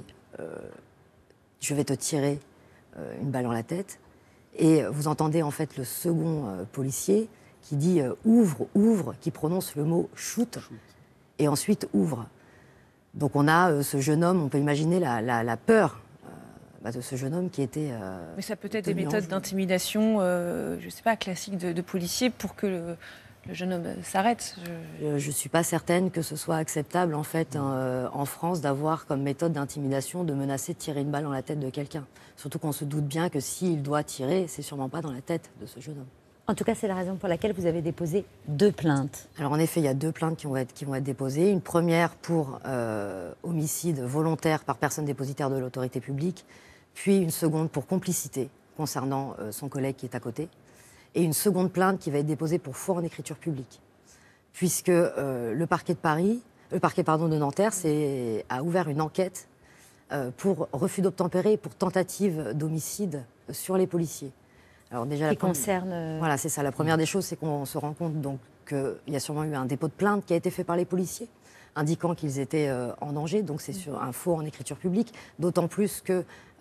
« je vais te tirer une balle dans la tête ». Et vous entendez en fait le second policier qui dit « ouvre, ouvre », qui prononce le mot « shoot », et ensuite « ouvre ». Donc on a ce jeune homme, on peut imaginer la peur de ce jeune homme qui était... Mais ça peut être des méthodes d'intimidation, je ne sais pas, classiques de policiers pour que le jeune homme s'arrête. Je ne suis pas certaine que ce soit acceptable, en fait, en France, d'avoir comme méthode d'intimidation de menacer de tirer une balle dans la tête de quelqu'un. Surtout qu'on se doute bien que s'il doit tirer, c'est sûrement pas dans la tête de ce jeune homme. En tout cas, c'est la raison pour laquelle vous avez déposé 2 plaintes. Alors en effet, il y a 2 plaintes qui vont être déposées. Une première pour homicide volontaire par personne dépositaire de l'autorité publique, puis une seconde pour complicité concernant son collègue qui est à côté, et une seconde plainte qui va être déposée pour faux en écriture publique, puisque le parquet de Nanterre a ouvert une enquête pour refus d'obtempérer et pour tentative d'homicide sur les policiers. Alors déjà, concerne... Voilà, c'est ça. La première des choses, c'est qu'on se rend compte qu'il y a sûrement eu un dépôt de plainte qui a été fait par les policiers, indiquant qu'ils étaient en danger. Donc c'est sur un faux en écriture publique, d'autant plus que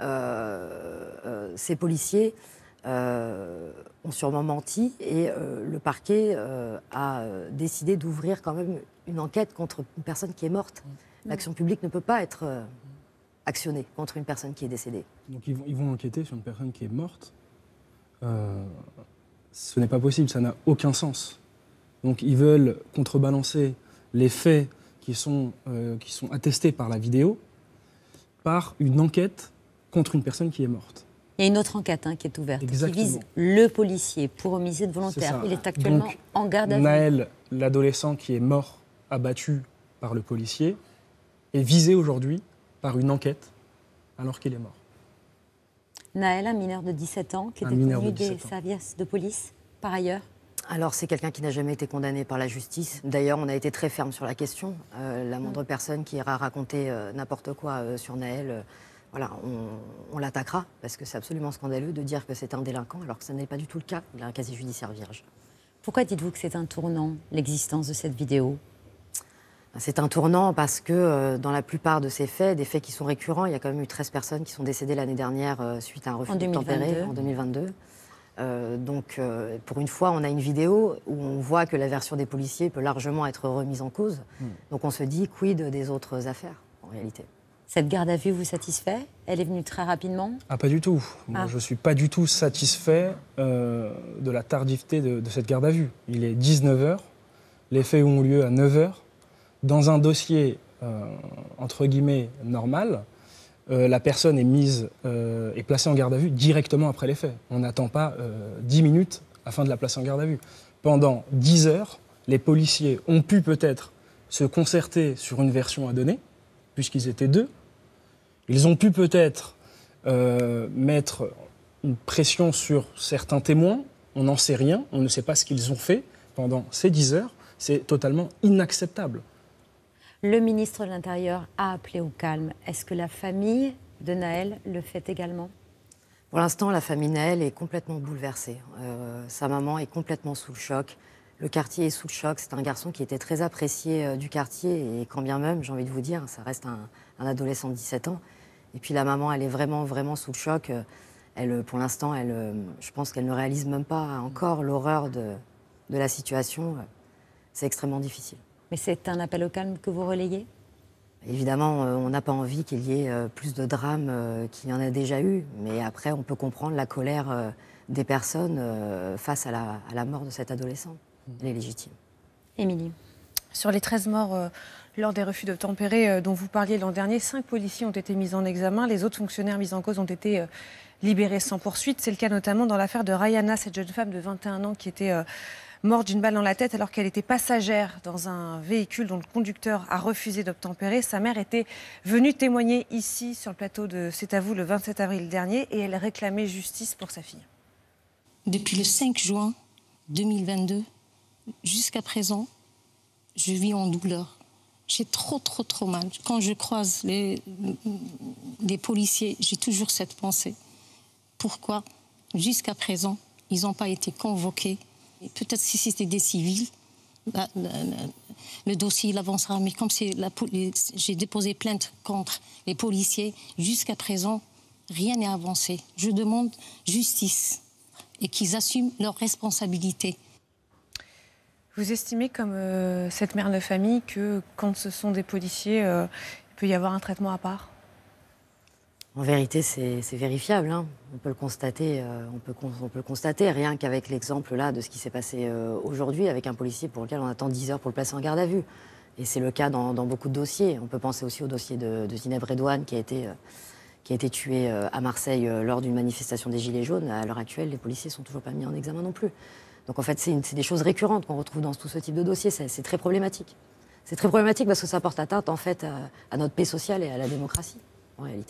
ces policiers ont sûrement menti et le parquet a décidé d'ouvrir quand même une enquête contre une personne qui est morte. L'action publique ne peut pas être actionnée contre une personne qui est décédée. Donc ils vont enquêter sur une personne qui est morte. Ce n'est pas possible, ça n'a aucun sens. Donc ils veulent contrebalancer les faits qui sont attestés par la vidéo par une enquête contre une personne qui est morte. Il y a une autre enquête qui est ouverte, Exactement. qui vise le policier pour homicide volontaire. Il est actuellement en garde à vue. Naël, l'adolescent qui est mort, abattu par le policier, est visé aujourd'hui par une enquête alors qu'il est mort. Naël, un mineur de 17 ans, qui était connu des services de police, par ailleurs. Alors, c'est quelqu'un qui n'a jamais été condamné par la justice. D'ailleurs, on a été très ferme sur la question. La moindre personne qui ira raconter n'importe quoi sur Naël, voilà, on l'attaquera, parce que c'est absolument scandaleux de dire que c'est un délinquant, alors que ce n'est pas du tout le cas. Il a un casier judiciaire vierge. Pourquoi dites-vous que c'est un tournant, l'existence de cette vidéo ? C'est un tournant parce que dans la plupart de ces faits, des faits qui sont récurrents, il y a quand même eu 13 personnes qui sont décédées l'année dernière suite à un refus d'obtempérer en 2022. Donc, pour une fois, on a une vidéo où on voit que la version des policiers peut largement être remise en cause. Donc, on se dit, quid des autres affaires, en réalité. Cette garde à vue vous satisfait? Elle est venue très rapidement? Ah, pas du tout. Moi, je ne suis pas du tout satisfait de la tardivité de cette garde à vue. Il est 19h, les faits ont lieu à 9h. Dans un dossier, entre guillemets, normal, la personne est placée en garde à vue directement après les faits. On n'attend pas 10 minutes afin de la placer en garde à vue. Pendant 10 heures, les policiers ont pu peut-être se concerter sur une version à donner, puisqu'ils étaient 2. Ils ont pu peut-être mettre une pression sur certains témoins. On n'en sait rien, on ne sait pas ce qu'ils ont fait pendant ces 10 heures. C'est totalement inacceptable. Le ministre de l'Intérieur a appelé au calme. Est-ce que la famille de Nahel le fait également? Pour l'instant, la famille Nahel est complètement bouleversée. Sa maman est complètement sous le choc. Le quartier est sous le choc. C'est un garçon qui était très apprécié du quartier. Et quand bien même, j'ai envie de vous dire, ça reste un adolescent de 17 ans. Et puis la maman, elle est vraiment, vraiment sous le choc. Pour l'instant, je pense qu'elle ne réalise même pas encore l'horreur de la situation. C'est extrêmement difficile. Mais c'est un appel au calme que vous relayez? Évidemment, on n'a pas envie qu'il y ait plus de drames qu'il y en a déjà eu. Mais après, on peut comprendre la colère des personnes face à la mort de cet adolescent. Elle est légitime. Émilie. Sur les 13 morts lors des refus d'obtempérer dont vous parliez l'an dernier, 5 policiers ont été mis en examen. Les autres fonctionnaires mis en cause ont été libérés sans poursuite. C'est le cas notamment dans l'affaire de Rayana, cette jeune femme de 21 ans qui était morte d'une balle dans la tête alors qu'elle était passagère dans un véhicule dont le conducteur a refusé d'obtempérer. Sa mère était venue témoigner ici sur le plateau de C'est à vous le 27 avril dernier et elle réclamait justice pour sa fille. Depuis le 5 juin 2022 jusqu'à présent, je vis en douleur. J'ai trop mal. Quand je croise les policiers, j'ai toujours cette pensée. Pourquoi, jusqu'à présent, ils n'ont pas été convoqués? Peut-être si c'était des civils, le dossier il avancera. Mais comme j'ai déposé plainte contre les policiers, jusqu'à présent, rien n'est avancé. Je demande justice et qu'ils assument leurs responsabilités. Vous estimez, comme cette mère de famille, que quand ce sont des policiers, il peut y avoir un traitement à part? En vérité, c'est vérifiable. Hein. On peut le constater. On peut le constater rien qu'avec l'exemple là de ce qui s'est passé aujourd'hui avec un policier pour lequel on attend 10 heures pour le placer en garde à vue. Et c'est le cas dans beaucoup de dossiers. On peut penser aussi au dossier de Zineb Redouane qui a été tué à Marseille lors d'une manifestation des Gilets jaunes. À l'heure actuelle, les policiers sont toujours pas mis en examen non plus. Donc en fait, c'est des choses récurrentes qu'on retrouve dans tout ce type de dossier. C'est très problématique. C'est très problématique parce que ça porte atteinte en fait à notre paix sociale et à la démocratie en réalité.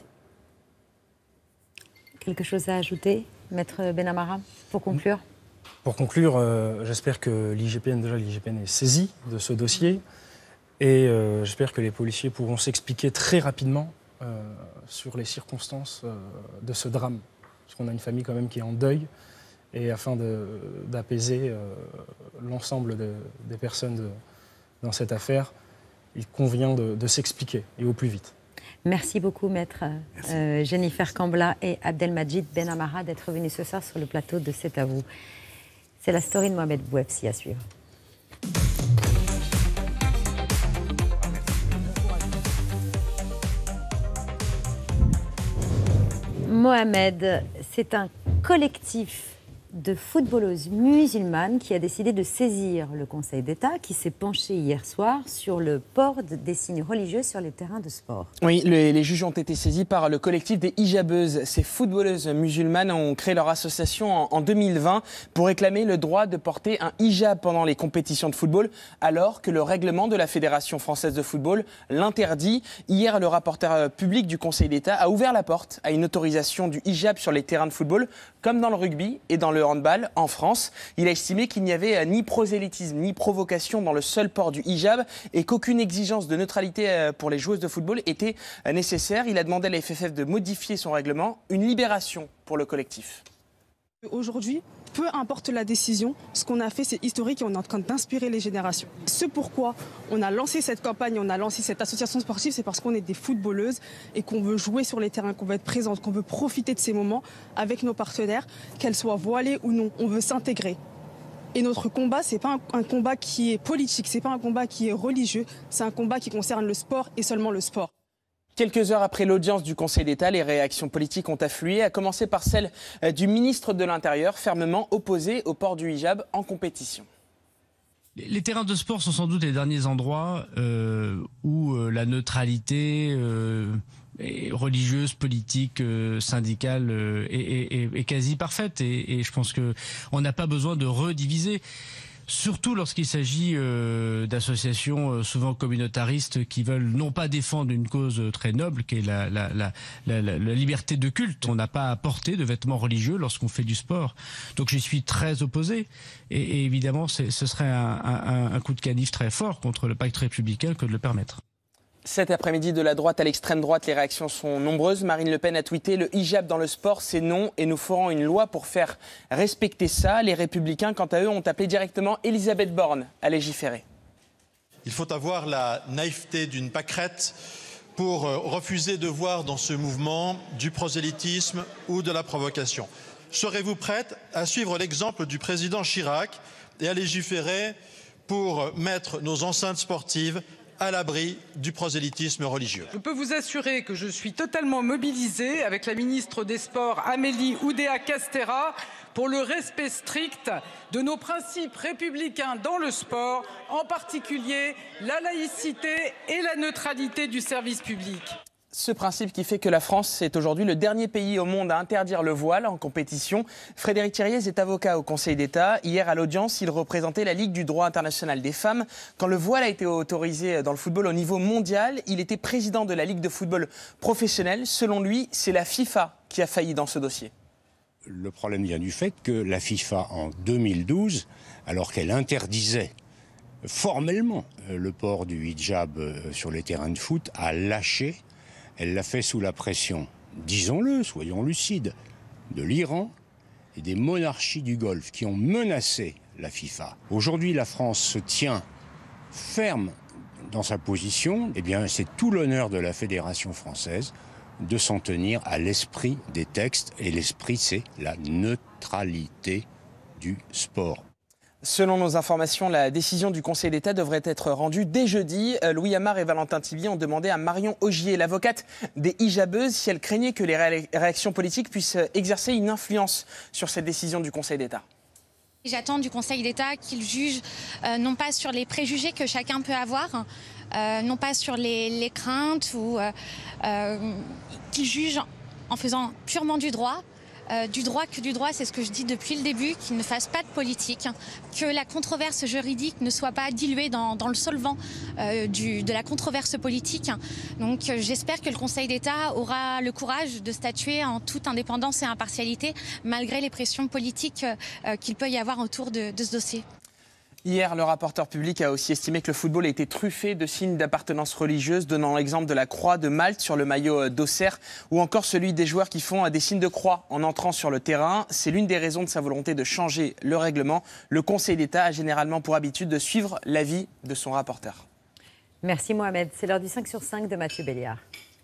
Quelque chose à ajouter, Maître Benamara, pour conclure? Pour conclure, j'espère que l'IGPN est saisi de ce dossier et j'espère que les policiers pourront s'expliquer très rapidement sur les circonstances de ce drame. Parce qu'on a une famille quand même qui est en deuil et afin d'apaiser l'ensemble des personnes dans cette affaire, il convient de s'expliquer et au plus vite. Merci beaucoup, Maître Jennifer Kambla et Abdelmajid Benamara d'être venus ce soir sur le plateau de C'est à vous. C'est la story de Mohamed Bouefsi à suivre. Mohamed, c'est un collectif de footballeuses musulmanes qui a décidé de saisir le Conseil d'État, qui s'est penché hier soir sur le port des signes religieux sur les terrains de sport. Oui, les juges ont été saisis par le collectif des hijabeuses. Ces footballeuses musulmanes ont créé leur association en 2020 pour réclamer le droit de porter un hijab pendant les compétitions de football, alors que le règlement de la Fédération française de football l'interdit. Hier, le rapporteur public du Conseil d'État a ouvert la porte à une autorisation du hijab sur les terrains de football, comme dans le rugby et dans le handball en France. Il a estimé qu'il n'y avait ni prosélytisme ni provocation dans le seul port du hijab et qu'aucune exigence de neutralité pour les joueuses de football était nécessaire. Il a demandé à la FFF de modifier son règlement, une libération pour le collectif. Aujourd'hui, peu importe la décision, ce qu'on a fait, c'est historique et on est en train d'inspirer les générations. Ce pourquoi on a lancé cette campagne, on a lancé cette association sportive, c'est parce qu'on est des footballeuses et qu'on veut jouer sur les terrains, qu'on veut être présente, qu'on veut profiter de ces moments avec nos partenaires, qu'elles soient voilées ou non. On veut s'intégrer. Et notre combat, c'est pas un combat qui est politique, c'est pas un combat qui est religieux, c'est un combat qui concerne le sport et seulement le sport. Quelques heures après l'audience du Conseil d'État, les réactions politiques ont afflué, à commencer par celle du ministre de l'Intérieur, fermement opposé au port du hijab en compétition. Les terrains de sport sont sans doute les derniers endroits où la neutralité religieuse, politique, syndicale est quasi parfaite. Et je pense qu'on n'a pas besoin de rediviser. Surtout lorsqu'il s'agit d'associations souvent communautaristes qui veulent non pas défendre une cause très noble qui est la liberté de culte. On n'a pas à porter de vêtements religieux lorsqu'on fait du sport. Donc j'y suis très opposé. Et évidemment, ce serait un coup de canif très fort contre le pacte républicain que de le permettre. Cet après-midi, de la droite à l'extrême droite, les réactions sont nombreuses. Marine Le Pen a tweeté « Le hijab dans le sport, c'est non et nous ferons une loi pour faire respecter ça ». Les Républicains, quant à eux, ont appelé directement Elisabeth Borne à légiférer. Il faut avoir la naïveté d'une pâquerette pour refuser de voir dans ce mouvement du prosélytisme ou de la provocation. Serez-vous prête à suivre l'exemple du président Chirac et à légiférer pour mettre nos enceintes sportives à l'abri du prosélytisme religieux? Je peux vous assurer que je suis totalement mobilisée avec la ministre des Sports Amélie Oudéa-Castéra pour le respect strict de nos principes républicains dans le sport, en particulier la laïcité et la neutralité du service public. Ce principe qui fait que la France est aujourd'hui le dernier pays au monde à interdire le voile en compétition. Frédéric Thiriez est avocat au Conseil d'État. Hier, à l'audience, il représentait la Ligue du droit international des femmes. Quand le voile a été autorisé dans le football au niveau mondial, il était président de la Ligue de football professionnel. Selon lui, c'est la FIFA qui a failli dans ce dossier. Le problème vient du fait que la FIFA, en 2012, alors qu'elle interdisait formellement le port du hijab sur les terrains de foot, a lâché. Elle l'a fait sous la pression, disons-le, soyons lucides, de l'Iran et des monarchies du Golfe qui ont menacé la FIFA. Aujourd'hui, la France se tient ferme dans sa position. Eh bien, c'est tout l'honneur de la Fédération française de s'en tenir à l'esprit des textes. Et l'esprit, c'est la neutralité du sport. Selon nos informations, la décision du Conseil d'État devrait être rendue dès jeudi. Louis Amar et Valentin Thivier ont demandé à Marion Augier, l'avocate des hijabeuses, si elle craignait que les réactions politiques puissent exercer une influence sur cette décision du Conseil d'État. J'attends du Conseil d'État qu'il juge non pas sur les préjugés que chacun peut avoir, non pas sur les craintes, ou qu'il juge en faisant purement du droit. Du droit, c'est ce que je dis depuis le début, qu'il ne fasse pas de politique, que la controverse juridique ne soit pas diluée dans le solvant de la controverse politique. Donc j'espère que le Conseil d'État aura le courage de statuer en toute indépendance et impartialité, malgré les pressions politiques qu'il peut y avoir autour de ce dossier. Hier, le rapporteur public a aussi estimé que le football était truffé de signes d'appartenance religieuse, donnant l'exemple de la croix de Malte sur le maillot d'Auxerre, ou encore celui des joueurs qui font des signes de croix en entrant sur le terrain. C'est l'une des raisons de sa volonté de changer le règlement. Le Conseil d'État a généralement pour habitude de suivre l'avis de son rapporteur. Merci Mohamed. C'est l'heure du 5 sur 5 de Mathieu Béliard.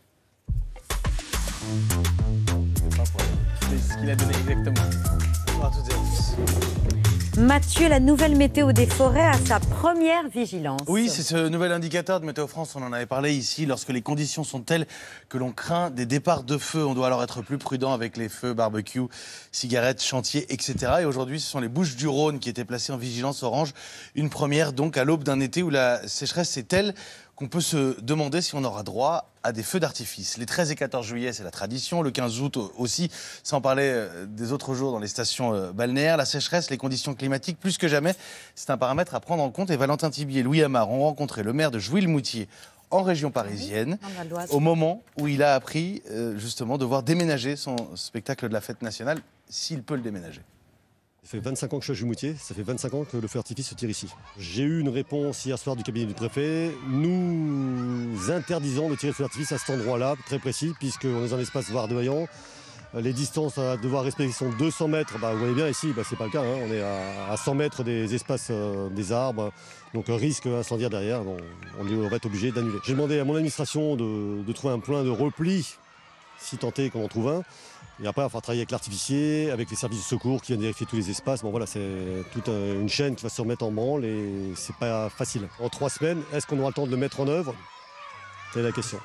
C'est ce qu'il a donné exactement. Bonjour à toutes et à tous. Mathieu, la nouvelle météo des forêts a sa première vigilance. Oui, c'est ce nouvel indicateur de Météo France, on en avait parlé ici, lorsque les conditions sont telles que l'on craint des départs de feu. On doit alors être plus prudent avec les feux, barbecue, cigarettes, chantiers, etc. Et aujourd'hui, ce sont les Bouches-du-Rhône qui étaient placées en vigilance orange. Une première donc à l'aube d'un été où la sécheresse est telle qu'on peut se demander si on aura droit à des feux d'artifice. Les 13 et 14 juillet, c'est la tradition. Le 15 août aussi, sans parler des autres jours dans les stations balnéaires. La sécheresse, les conditions climatiques, plus que jamais, c'est un paramètre à prendre en compte. Et Valentin Thivier et Louis Amar ont rencontré le maire de Jouy-le-Moutier en région parisienne, au moment où il a appris justement devoir déménager son spectacle de la fête nationale, s'il peut le déménager. Ça fait 25 ans que je suis à Jouy-le-Moutier, ça fait 25 ans que le feu d'artifice se tire ici. J'ai eu une réponse hier soir du cabinet du préfet. Nous interdisons de tirer le feu d'artifice à cet endroit-là, très précis, puisqu'on est dans un espace verdoyant. Les distances à devoir respecter sont 200 mètres. Vous voyez bien ici, c'est pas le cas. Hein. On est à 100 mètres des espaces des arbres. Donc risque incendiaire derrière. On va être obligé d'annuler. J'ai demandé à mon administration de trouver un point de repli, si tant est qu'on en trouve un. Et après, il va falloir travailler avec l'artificier, avec les services de secours qui viennent vérifier tous les espaces. Voilà, c'est toute une chaîne qui va se remettre en branle et c'est pas facile. En 3 semaines, est-ce qu'on aura le temps de le mettre en œuvre? C'est la question.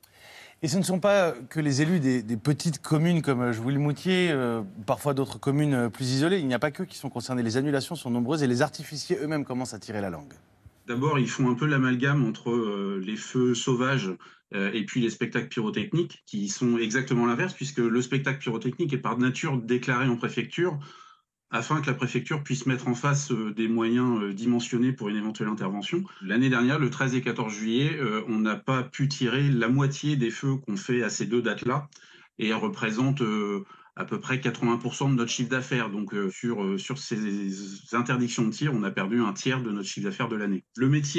Et ce ne sont pas que les élus des petites communes comme Jouy-le-Moutier, parfois d'autres communes plus isolées. Il n'y a pas qu'eux qui sont concernés. Les annulations sont nombreuses et les artificiers eux-mêmes commencent à tirer la langue. D'abord, ils font un peu l'amalgame entre les feux sauvages et puis les spectacles pyrotechniques, qui sont exactement l'inverse, puisque le spectacle pyrotechnique est par nature déclaré en préfecture, afin que la préfecture puisse mettre en face des moyens dimensionnés pour une éventuelle intervention. L'année dernière, le 13 et 14 juillet, on n'a pas pu tirer la moitié des feux qu'on fait à ces 2 dates-là, et elles représentent à peu près 80% de notre chiffre d'affaires. Donc sur ces interdictions de tir, on a perdu un tiers de notre chiffre d'affaires de l'année. Le métier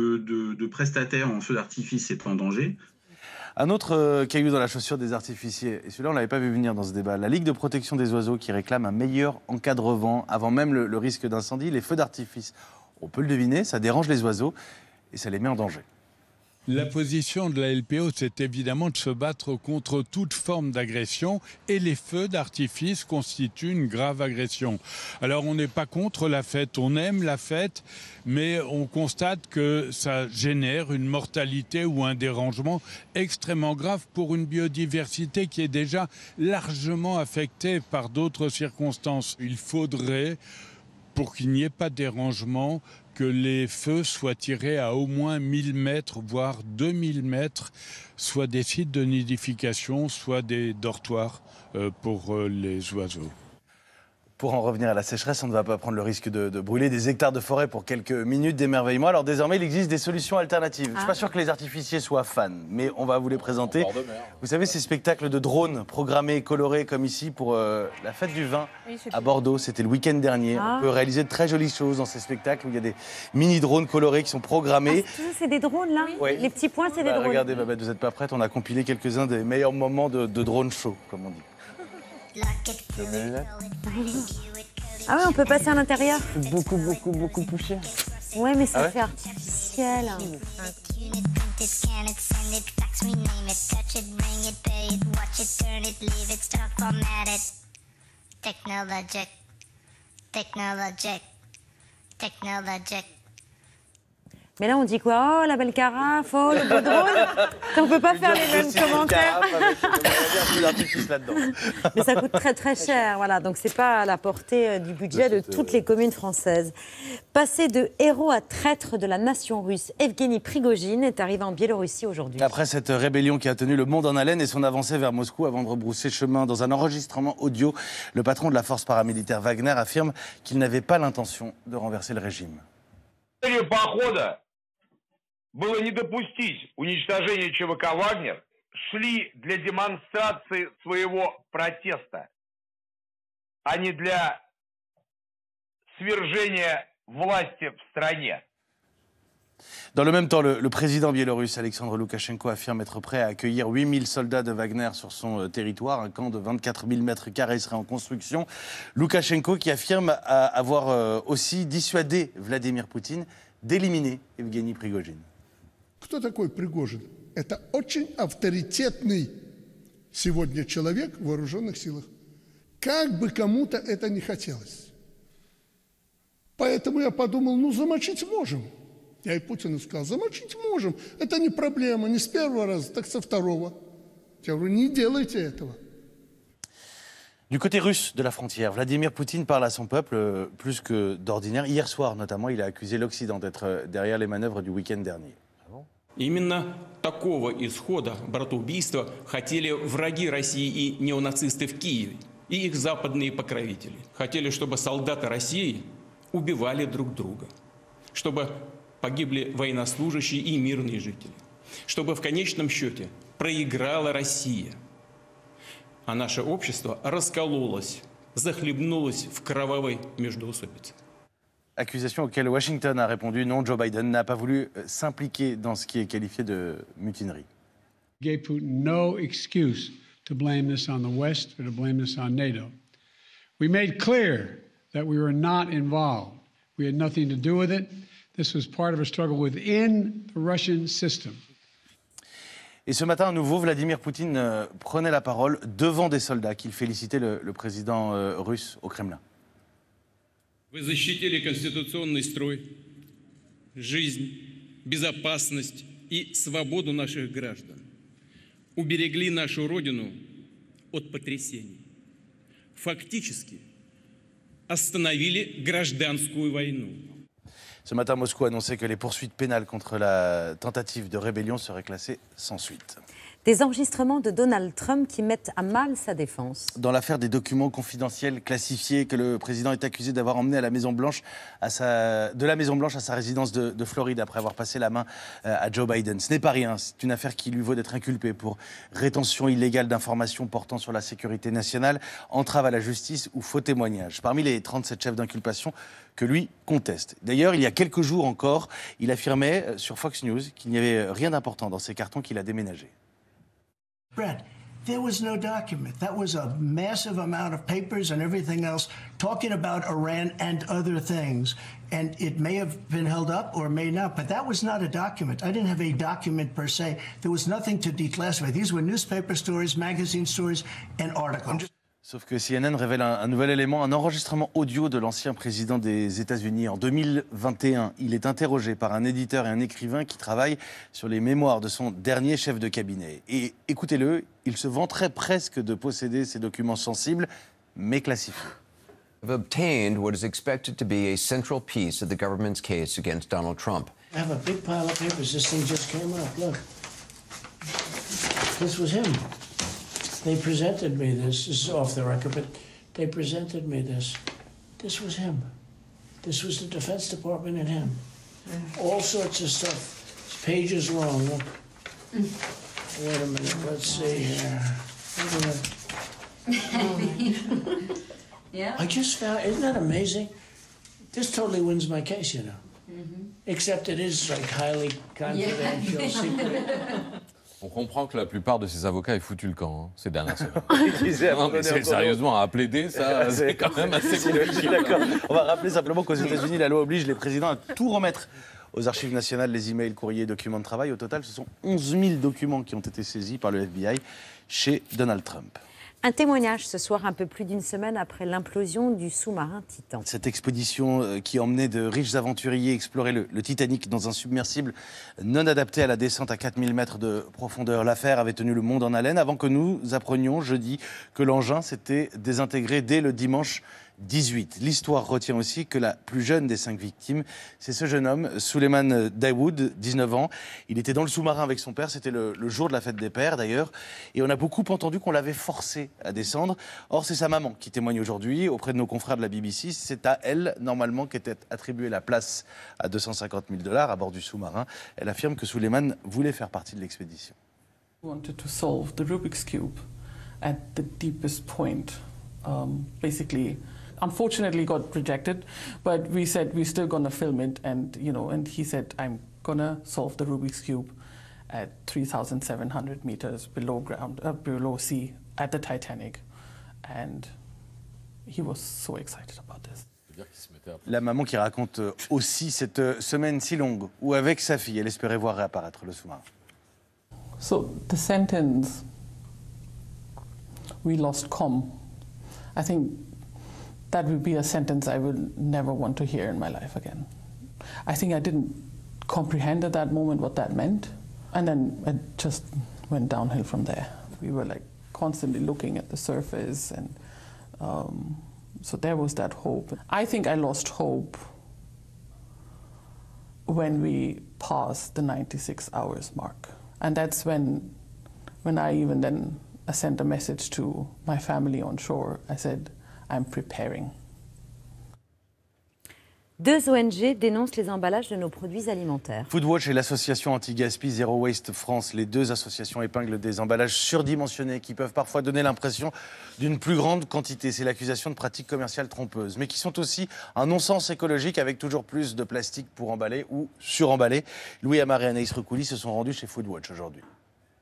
de prestataire en feu d'artifice est en danger. Un autre caillou dans la chaussure des artificiers, et celui-là on ne l'avait pas vu venir dans ce débat, la Ligue de protection des oiseaux qui réclame un meilleur encadrement avant même le risque d'incendie. Les feux d'artifice, on peut le deviner, ça dérange les oiseaux et ça les met en danger. La position de la LPO, c'est évidemment de se battre contre toute forme d'agression et les feux d'artifice constituent une grave agression. Alors on n'est pas contre la fête, on aime la fête, mais on constate que ça génère une mortalité ou un dérangement extrêmement grave pour une biodiversité qui est déjà largement affectée par d'autres circonstances. Il faudrait, pour qu'il n'y ait pas de dérangement, que les feux soient tirés à au moins 1000 mètres, voire 2000 mètres, soit des sites de nidification, soit des dortoirs pour les oiseaux. Pour en revenir à la sécheresse, on ne va pas prendre le risque de brûler des hectares de forêt pour quelques minutes d'émerveillement. Alors désormais, il existe des solutions alternatives. Je ne suis pas sûr que les artificiers soient fans, mais on va vous les présenter. Vous savez, ces spectacles de drones programmés, colorés comme ici pour la fête du vin à Bordeaux. C'était le week-end dernier. On peut réaliser de très jolies choses dans ces spectacles où il y a des mini-drones colorés qui sont programmés. C'est des drones là oui. Les petits points, c'est des drones. Regardez, Babette, vous n'êtes pas prête. On a compilé quelques-uns des meilleurs moments de drone show, comme on dit. Ah ouais, on peut passer à l'intérieur. Beaucoup plus cher. Ouais, mais ça fait artificiel. Mais là, on dit quoi? Oh, la belle carafe, oh, le beau drone. On ne peut pas faire les mêmes commentaires. Mais ça coûte très très cher, voilà. Donc c'est pas à la portée du budget de toutes les communes françaises. Passé de héros à traître de la nation russe, Evgeny Prigojine est arrivé en Biélorussie aujourd'hui. Après cette rébellion qui a tenu le monde en haleine et son avancée vers Moscou avant de rebrousser chemin dans un enregistrement audio, le patron de la force paramilitaire Wagner affirme qu'il n'avait pas l'intention de renverser le régime. Было не допустить уничтожения ЧВК «Вагнер», шли для демонстрации своего протеста, а не для свержения власти в стране. Dans le même temps, le président biélorusse Alexandre Loukachenko affirme être prêt à accueillir 8000 soldats de Wagner sur son territoire. Un camp de 24 000 mètres carrés serait en construction. Loukachenko qui affirme avoir aussi dissuadé Vladimir Poutine d'éliminer Evgeny Prigojine. Кто такой Пригожин? Это очень авторитетный сегодня человек в вооруженных силах. Как бы кому-то это не хотелось. Поэтому я подумал, замочить можем. Я и Путину сказал, замочить можем. Это не проблема, не с первого раза, так со второго. Я говорю, не делайте этого. Du côté russe de la frontière, Vladimir Poutine parle à son peuple plus que d'ordinaire. Hier soir, notamment, il a accusé l'Occident d'être derrière les manœuvres du week-end dernier. Именно такого исхода братоубийства хотели враги России и неонацисты в Киеве, и их западные покровители. Хотели, чтобы солдаты России убивали друг друга, чтобы погибли военнослужащие и мирные жители, чтобы в конечном счете проиграла Россия, а наше общество раскололось, захлебнулось в кровавой междоусобице. Accusation auquel Washington a répondu non, Joe Biden n'a pas voulu s'impliquer dans ce qui est qualifié de mutinerie. Gave Putin no excuse to blame this on the West or to blame this on NATO. We made clear that we were not involved. We had nothing to do with it. This was part of a struggle within the Russian system. Et ce matin, à nouveau, Vladimir Poutine prenait la parole devant des soldats qu'il félicitait le président russe au Kremlin. Вы защитили конституционный строй, жизнь, безопасность и свободу наших граждан. Уберегли нашу Родину от потрясений. Фактически остановили гражданскую войну. Ce matin, Moscou annonçait que les poursuites pénales contre la tentative de rébellion seraient classées sans suite. Des enregistrements de Donald Trump qui mettent à mal sa défense. Dans l'affaire des documents confidentiels classifiés que le président est accusé d'avoir emmenés à la Maison-Blanche, de la Maison-Blanche à sa résidence de Floride après avoir passé la main à Joe Biden. Ce n'est pas rien, c'est une affaire qui lui vaut d'être inculpé pour rétention illégale d'informations portant sur la sécurité nationale, entrave à la justice ou faux témoignage. Parmi les 37 chefs d'inculpation que lui conteste. D'ailleurs, il y a quelques jours encore, il affirmait sur Fox News qu'il n'y avait rien d'important dans ces cartons qu'il a déménagés. Brett, there was no document. That was a massive amount of papers and everything else talking about Iran and other things. And it may have been held up or may not, but that was not a document. I didn't have a document per se. There was nothing to declassify. These were newspaper stories, magazine stories, and articles. Sauf que CNN révèle un nouvel élément, un enregistrement audio de l'ancien président des États-Unis. En 2021, il est interrogé par un éditeur et un écrivain qui travaillent sur les mémoires de son dernier chef de cabinet. Et écoutez-le, il se vanterait presque de posséder ces documents sensibles, mais classifiés. Have obtained what is expected to be a central piece of the government's case against Donald Trump. I have a big pile of papers. This thing just came up. Look. This was him. They presented me this. This is off the record, but they presented me this. This was him. This was the Defense Department and him. All sorts of stuff. It's pages long. Look. Wait a minute. Let's see here. Yeah. I just found, isn't that amazing? This totally wins my case, you know. Except it is like highly confidential, secret. On comprend que la plupart de ces avocats aient foutu le camp ces dernières semaines. Non, mais sérieusement, à plaider, ça, c'est quand même assez compliqué. D'accord. On va rappeler simplement qu'aux États-Unis, la loi oblige les présidents à tout remettre aux archives nationales, les emails, courriers, documents de travail. Au total, ce sont 11 000 documents qui ont été saisis par le FBI chez Donald Trump. Un témoignage ce soir, un peu plus d'une semaine après l'implosion du sous-marin Titan. Cette expédition qui emmenait de riches aventuriers explorer le Titanic dans un submersible non adapté à la descente à 4000 mètres de profondeur. L'affaire avait tenu le monde en haleine avant que nous apprenions jeudi que l'engin s'était désintégré dès le dimanche 18. L'histoire retient aussi que la plus jeune des 5 victimes, c'est ce jeune homme, Suleiman Daoud, 19 ans. Il était dans le sous-marin avec son père, c'était le jour de la fête des pères d'ailleurs. Et on a beaucoup entendu qu'on l'avait forcé à descendre. Or, c'est sa maman qui témoigne aujourd'hui auprès de nos confrères de la BBC. C'est à elle, normalement, qu'était attribuée la place à $250 000 à bord du sous-marin. Elle affirme que Suleiman voulait faire partie de l'expédition. We wanted to solve the Rubik's Cube at the deepest point. Basically, unfortunately got rejected, but we said we're still going to film it, and and he said, I'm going to solve the Rubik's Cube at 3,700 meters below ground, below sea at the Titanic, and he was so excited about this. La maman qui raconte aussi cette semaine si longue où avec sa fille, elle espérait voir réapparaître le sous-marin. So the sentence, we lost comm, I think that would be a sentence I would never want to hear in my life again. I think I didn't comprehend at that moment what that meant, and then it just went downhill from there. We were like constantly looking at the surface, and so there was that hope. I think I lost hope when we passed the 96 hours mark, and that's when I even then sent a message to my family on shore. I said, I'm preparing. 2 ONG dénoncent les emballages de nos produits alimentaires. Foodwatch et l'association anti-gaspi Zero Waste France, les deux associations épinglent des emballages surdimensionnés qui peuvent parfois donner l'impression d'une plus grande quantité. C'est l'accusation de pratiques commerciales trompeuses, mais qui sont aussi un non-sens écologique avec toujours plus de plastique pour emballer ou suremballer. Louis Amar et Anaïs Recouli se sont rendus chez Foodwatch aujourd'hui.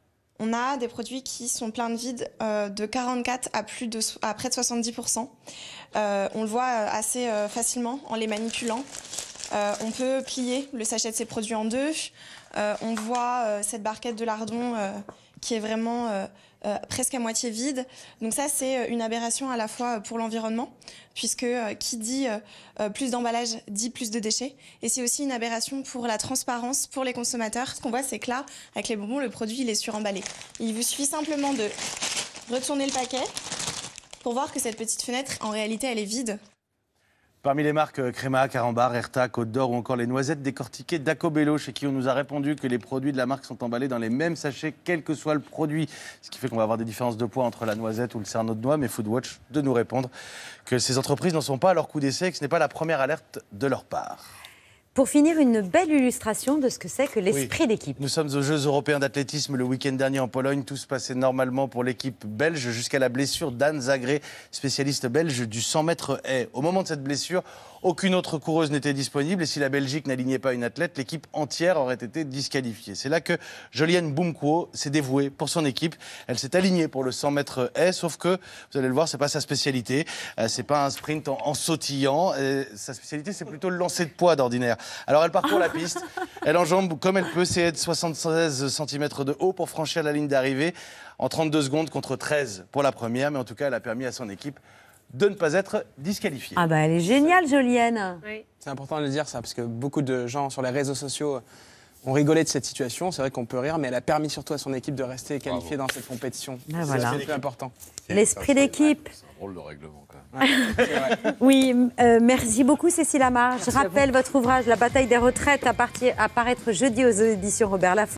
On a des produits qui sont pleins de vide de 44 à près de 70%. On le voit assez facilement en les manipulant. On peut plier le sachet de ces produits en deux. On voit cette barquette de lardons qui est vraiment presque à moitié vide. Donc ça, c'est une aberration à la fois pour l'environnement, puisque qui dit plus d'emballage dit plus de déchets. Et c'est aussi une aberration pour la transparence, pour les consommateurs. Ce qu'on voit, c'est que là, avec les bonbons, le produit, il est suremballé. Il vous suffit simplement de retourner le paquet pour voir que cette petite fenêtre, en réalité, elle est vide. Parmi les marques Créma, Carambar, Erta, Côte d'Or ou encore les noisettes décortiquées d'Acobello, chez qui on nous a répondu que les produits de la marque sont emballés dans les mêmes sachets, quel que soit le produit. Ce qui fait qu'on va avoir des différences de poids entre la noisette ou le cerneau de noix. Mais Foodwatch de nous répondre que ces entreprises n'en sont pas à leur coup d'essai et que ce n'est pas la première alerte de leur part. Pour finir, une belle illustration de ce que c'est que l'esprit d'équipe. Nous sommes aux Jeux européens d'athlétisme le week-end dernier en Pologne. Tout se passait normalement pour l'équipe belge jusqu'à la blessure d'Anne Zagré, spécialiste belge du 100 mètres haies. Au moment de cette blessure, aucune autre coureuse n'était disponible et si la Belgique n'alignait pas une athlète, l'équipe entière aurait été disqualifiée. C'est là que Jolienne Boumquo s'est dévouée pour son équipe. Elle s'est alignée pour le 100 mètres haies, sauf que, vous allez le voir, c'est pas sa spécialité. C'est pas un sprint en sautillant. Sa spécialité, c'est plutôt le lancer de poids d'ordinaire. Alors elle parcourt la piste, elle enjambe comme elle peut ses 76 cm de haut pour franchir la ligne d'arrivée en 32 secondes contre 13 pour la première. Mais en tout cas, elle a permis à son équipe de ne pas être disqualifiée. Ah bah elle est géniale, Jolienne. Oui. C'est important de le dire ça, parce que beaucoup de gens sur les réseaux sociaux ont rigolé de cette situation. C'est vrai qu'on peut rire, mais elle a permis surtout à son équipe de rester qualifiée dans cette compétition. Ah, voilà. C'est le plus important. L'esprit d'équipe. C'est un drôle de règlement quand même. Oui, merci beaucoup Cécile Amar. Je rappelle votre ouvrage La bataille des retraites à paraître jeudi aux éditions Robert Laffont.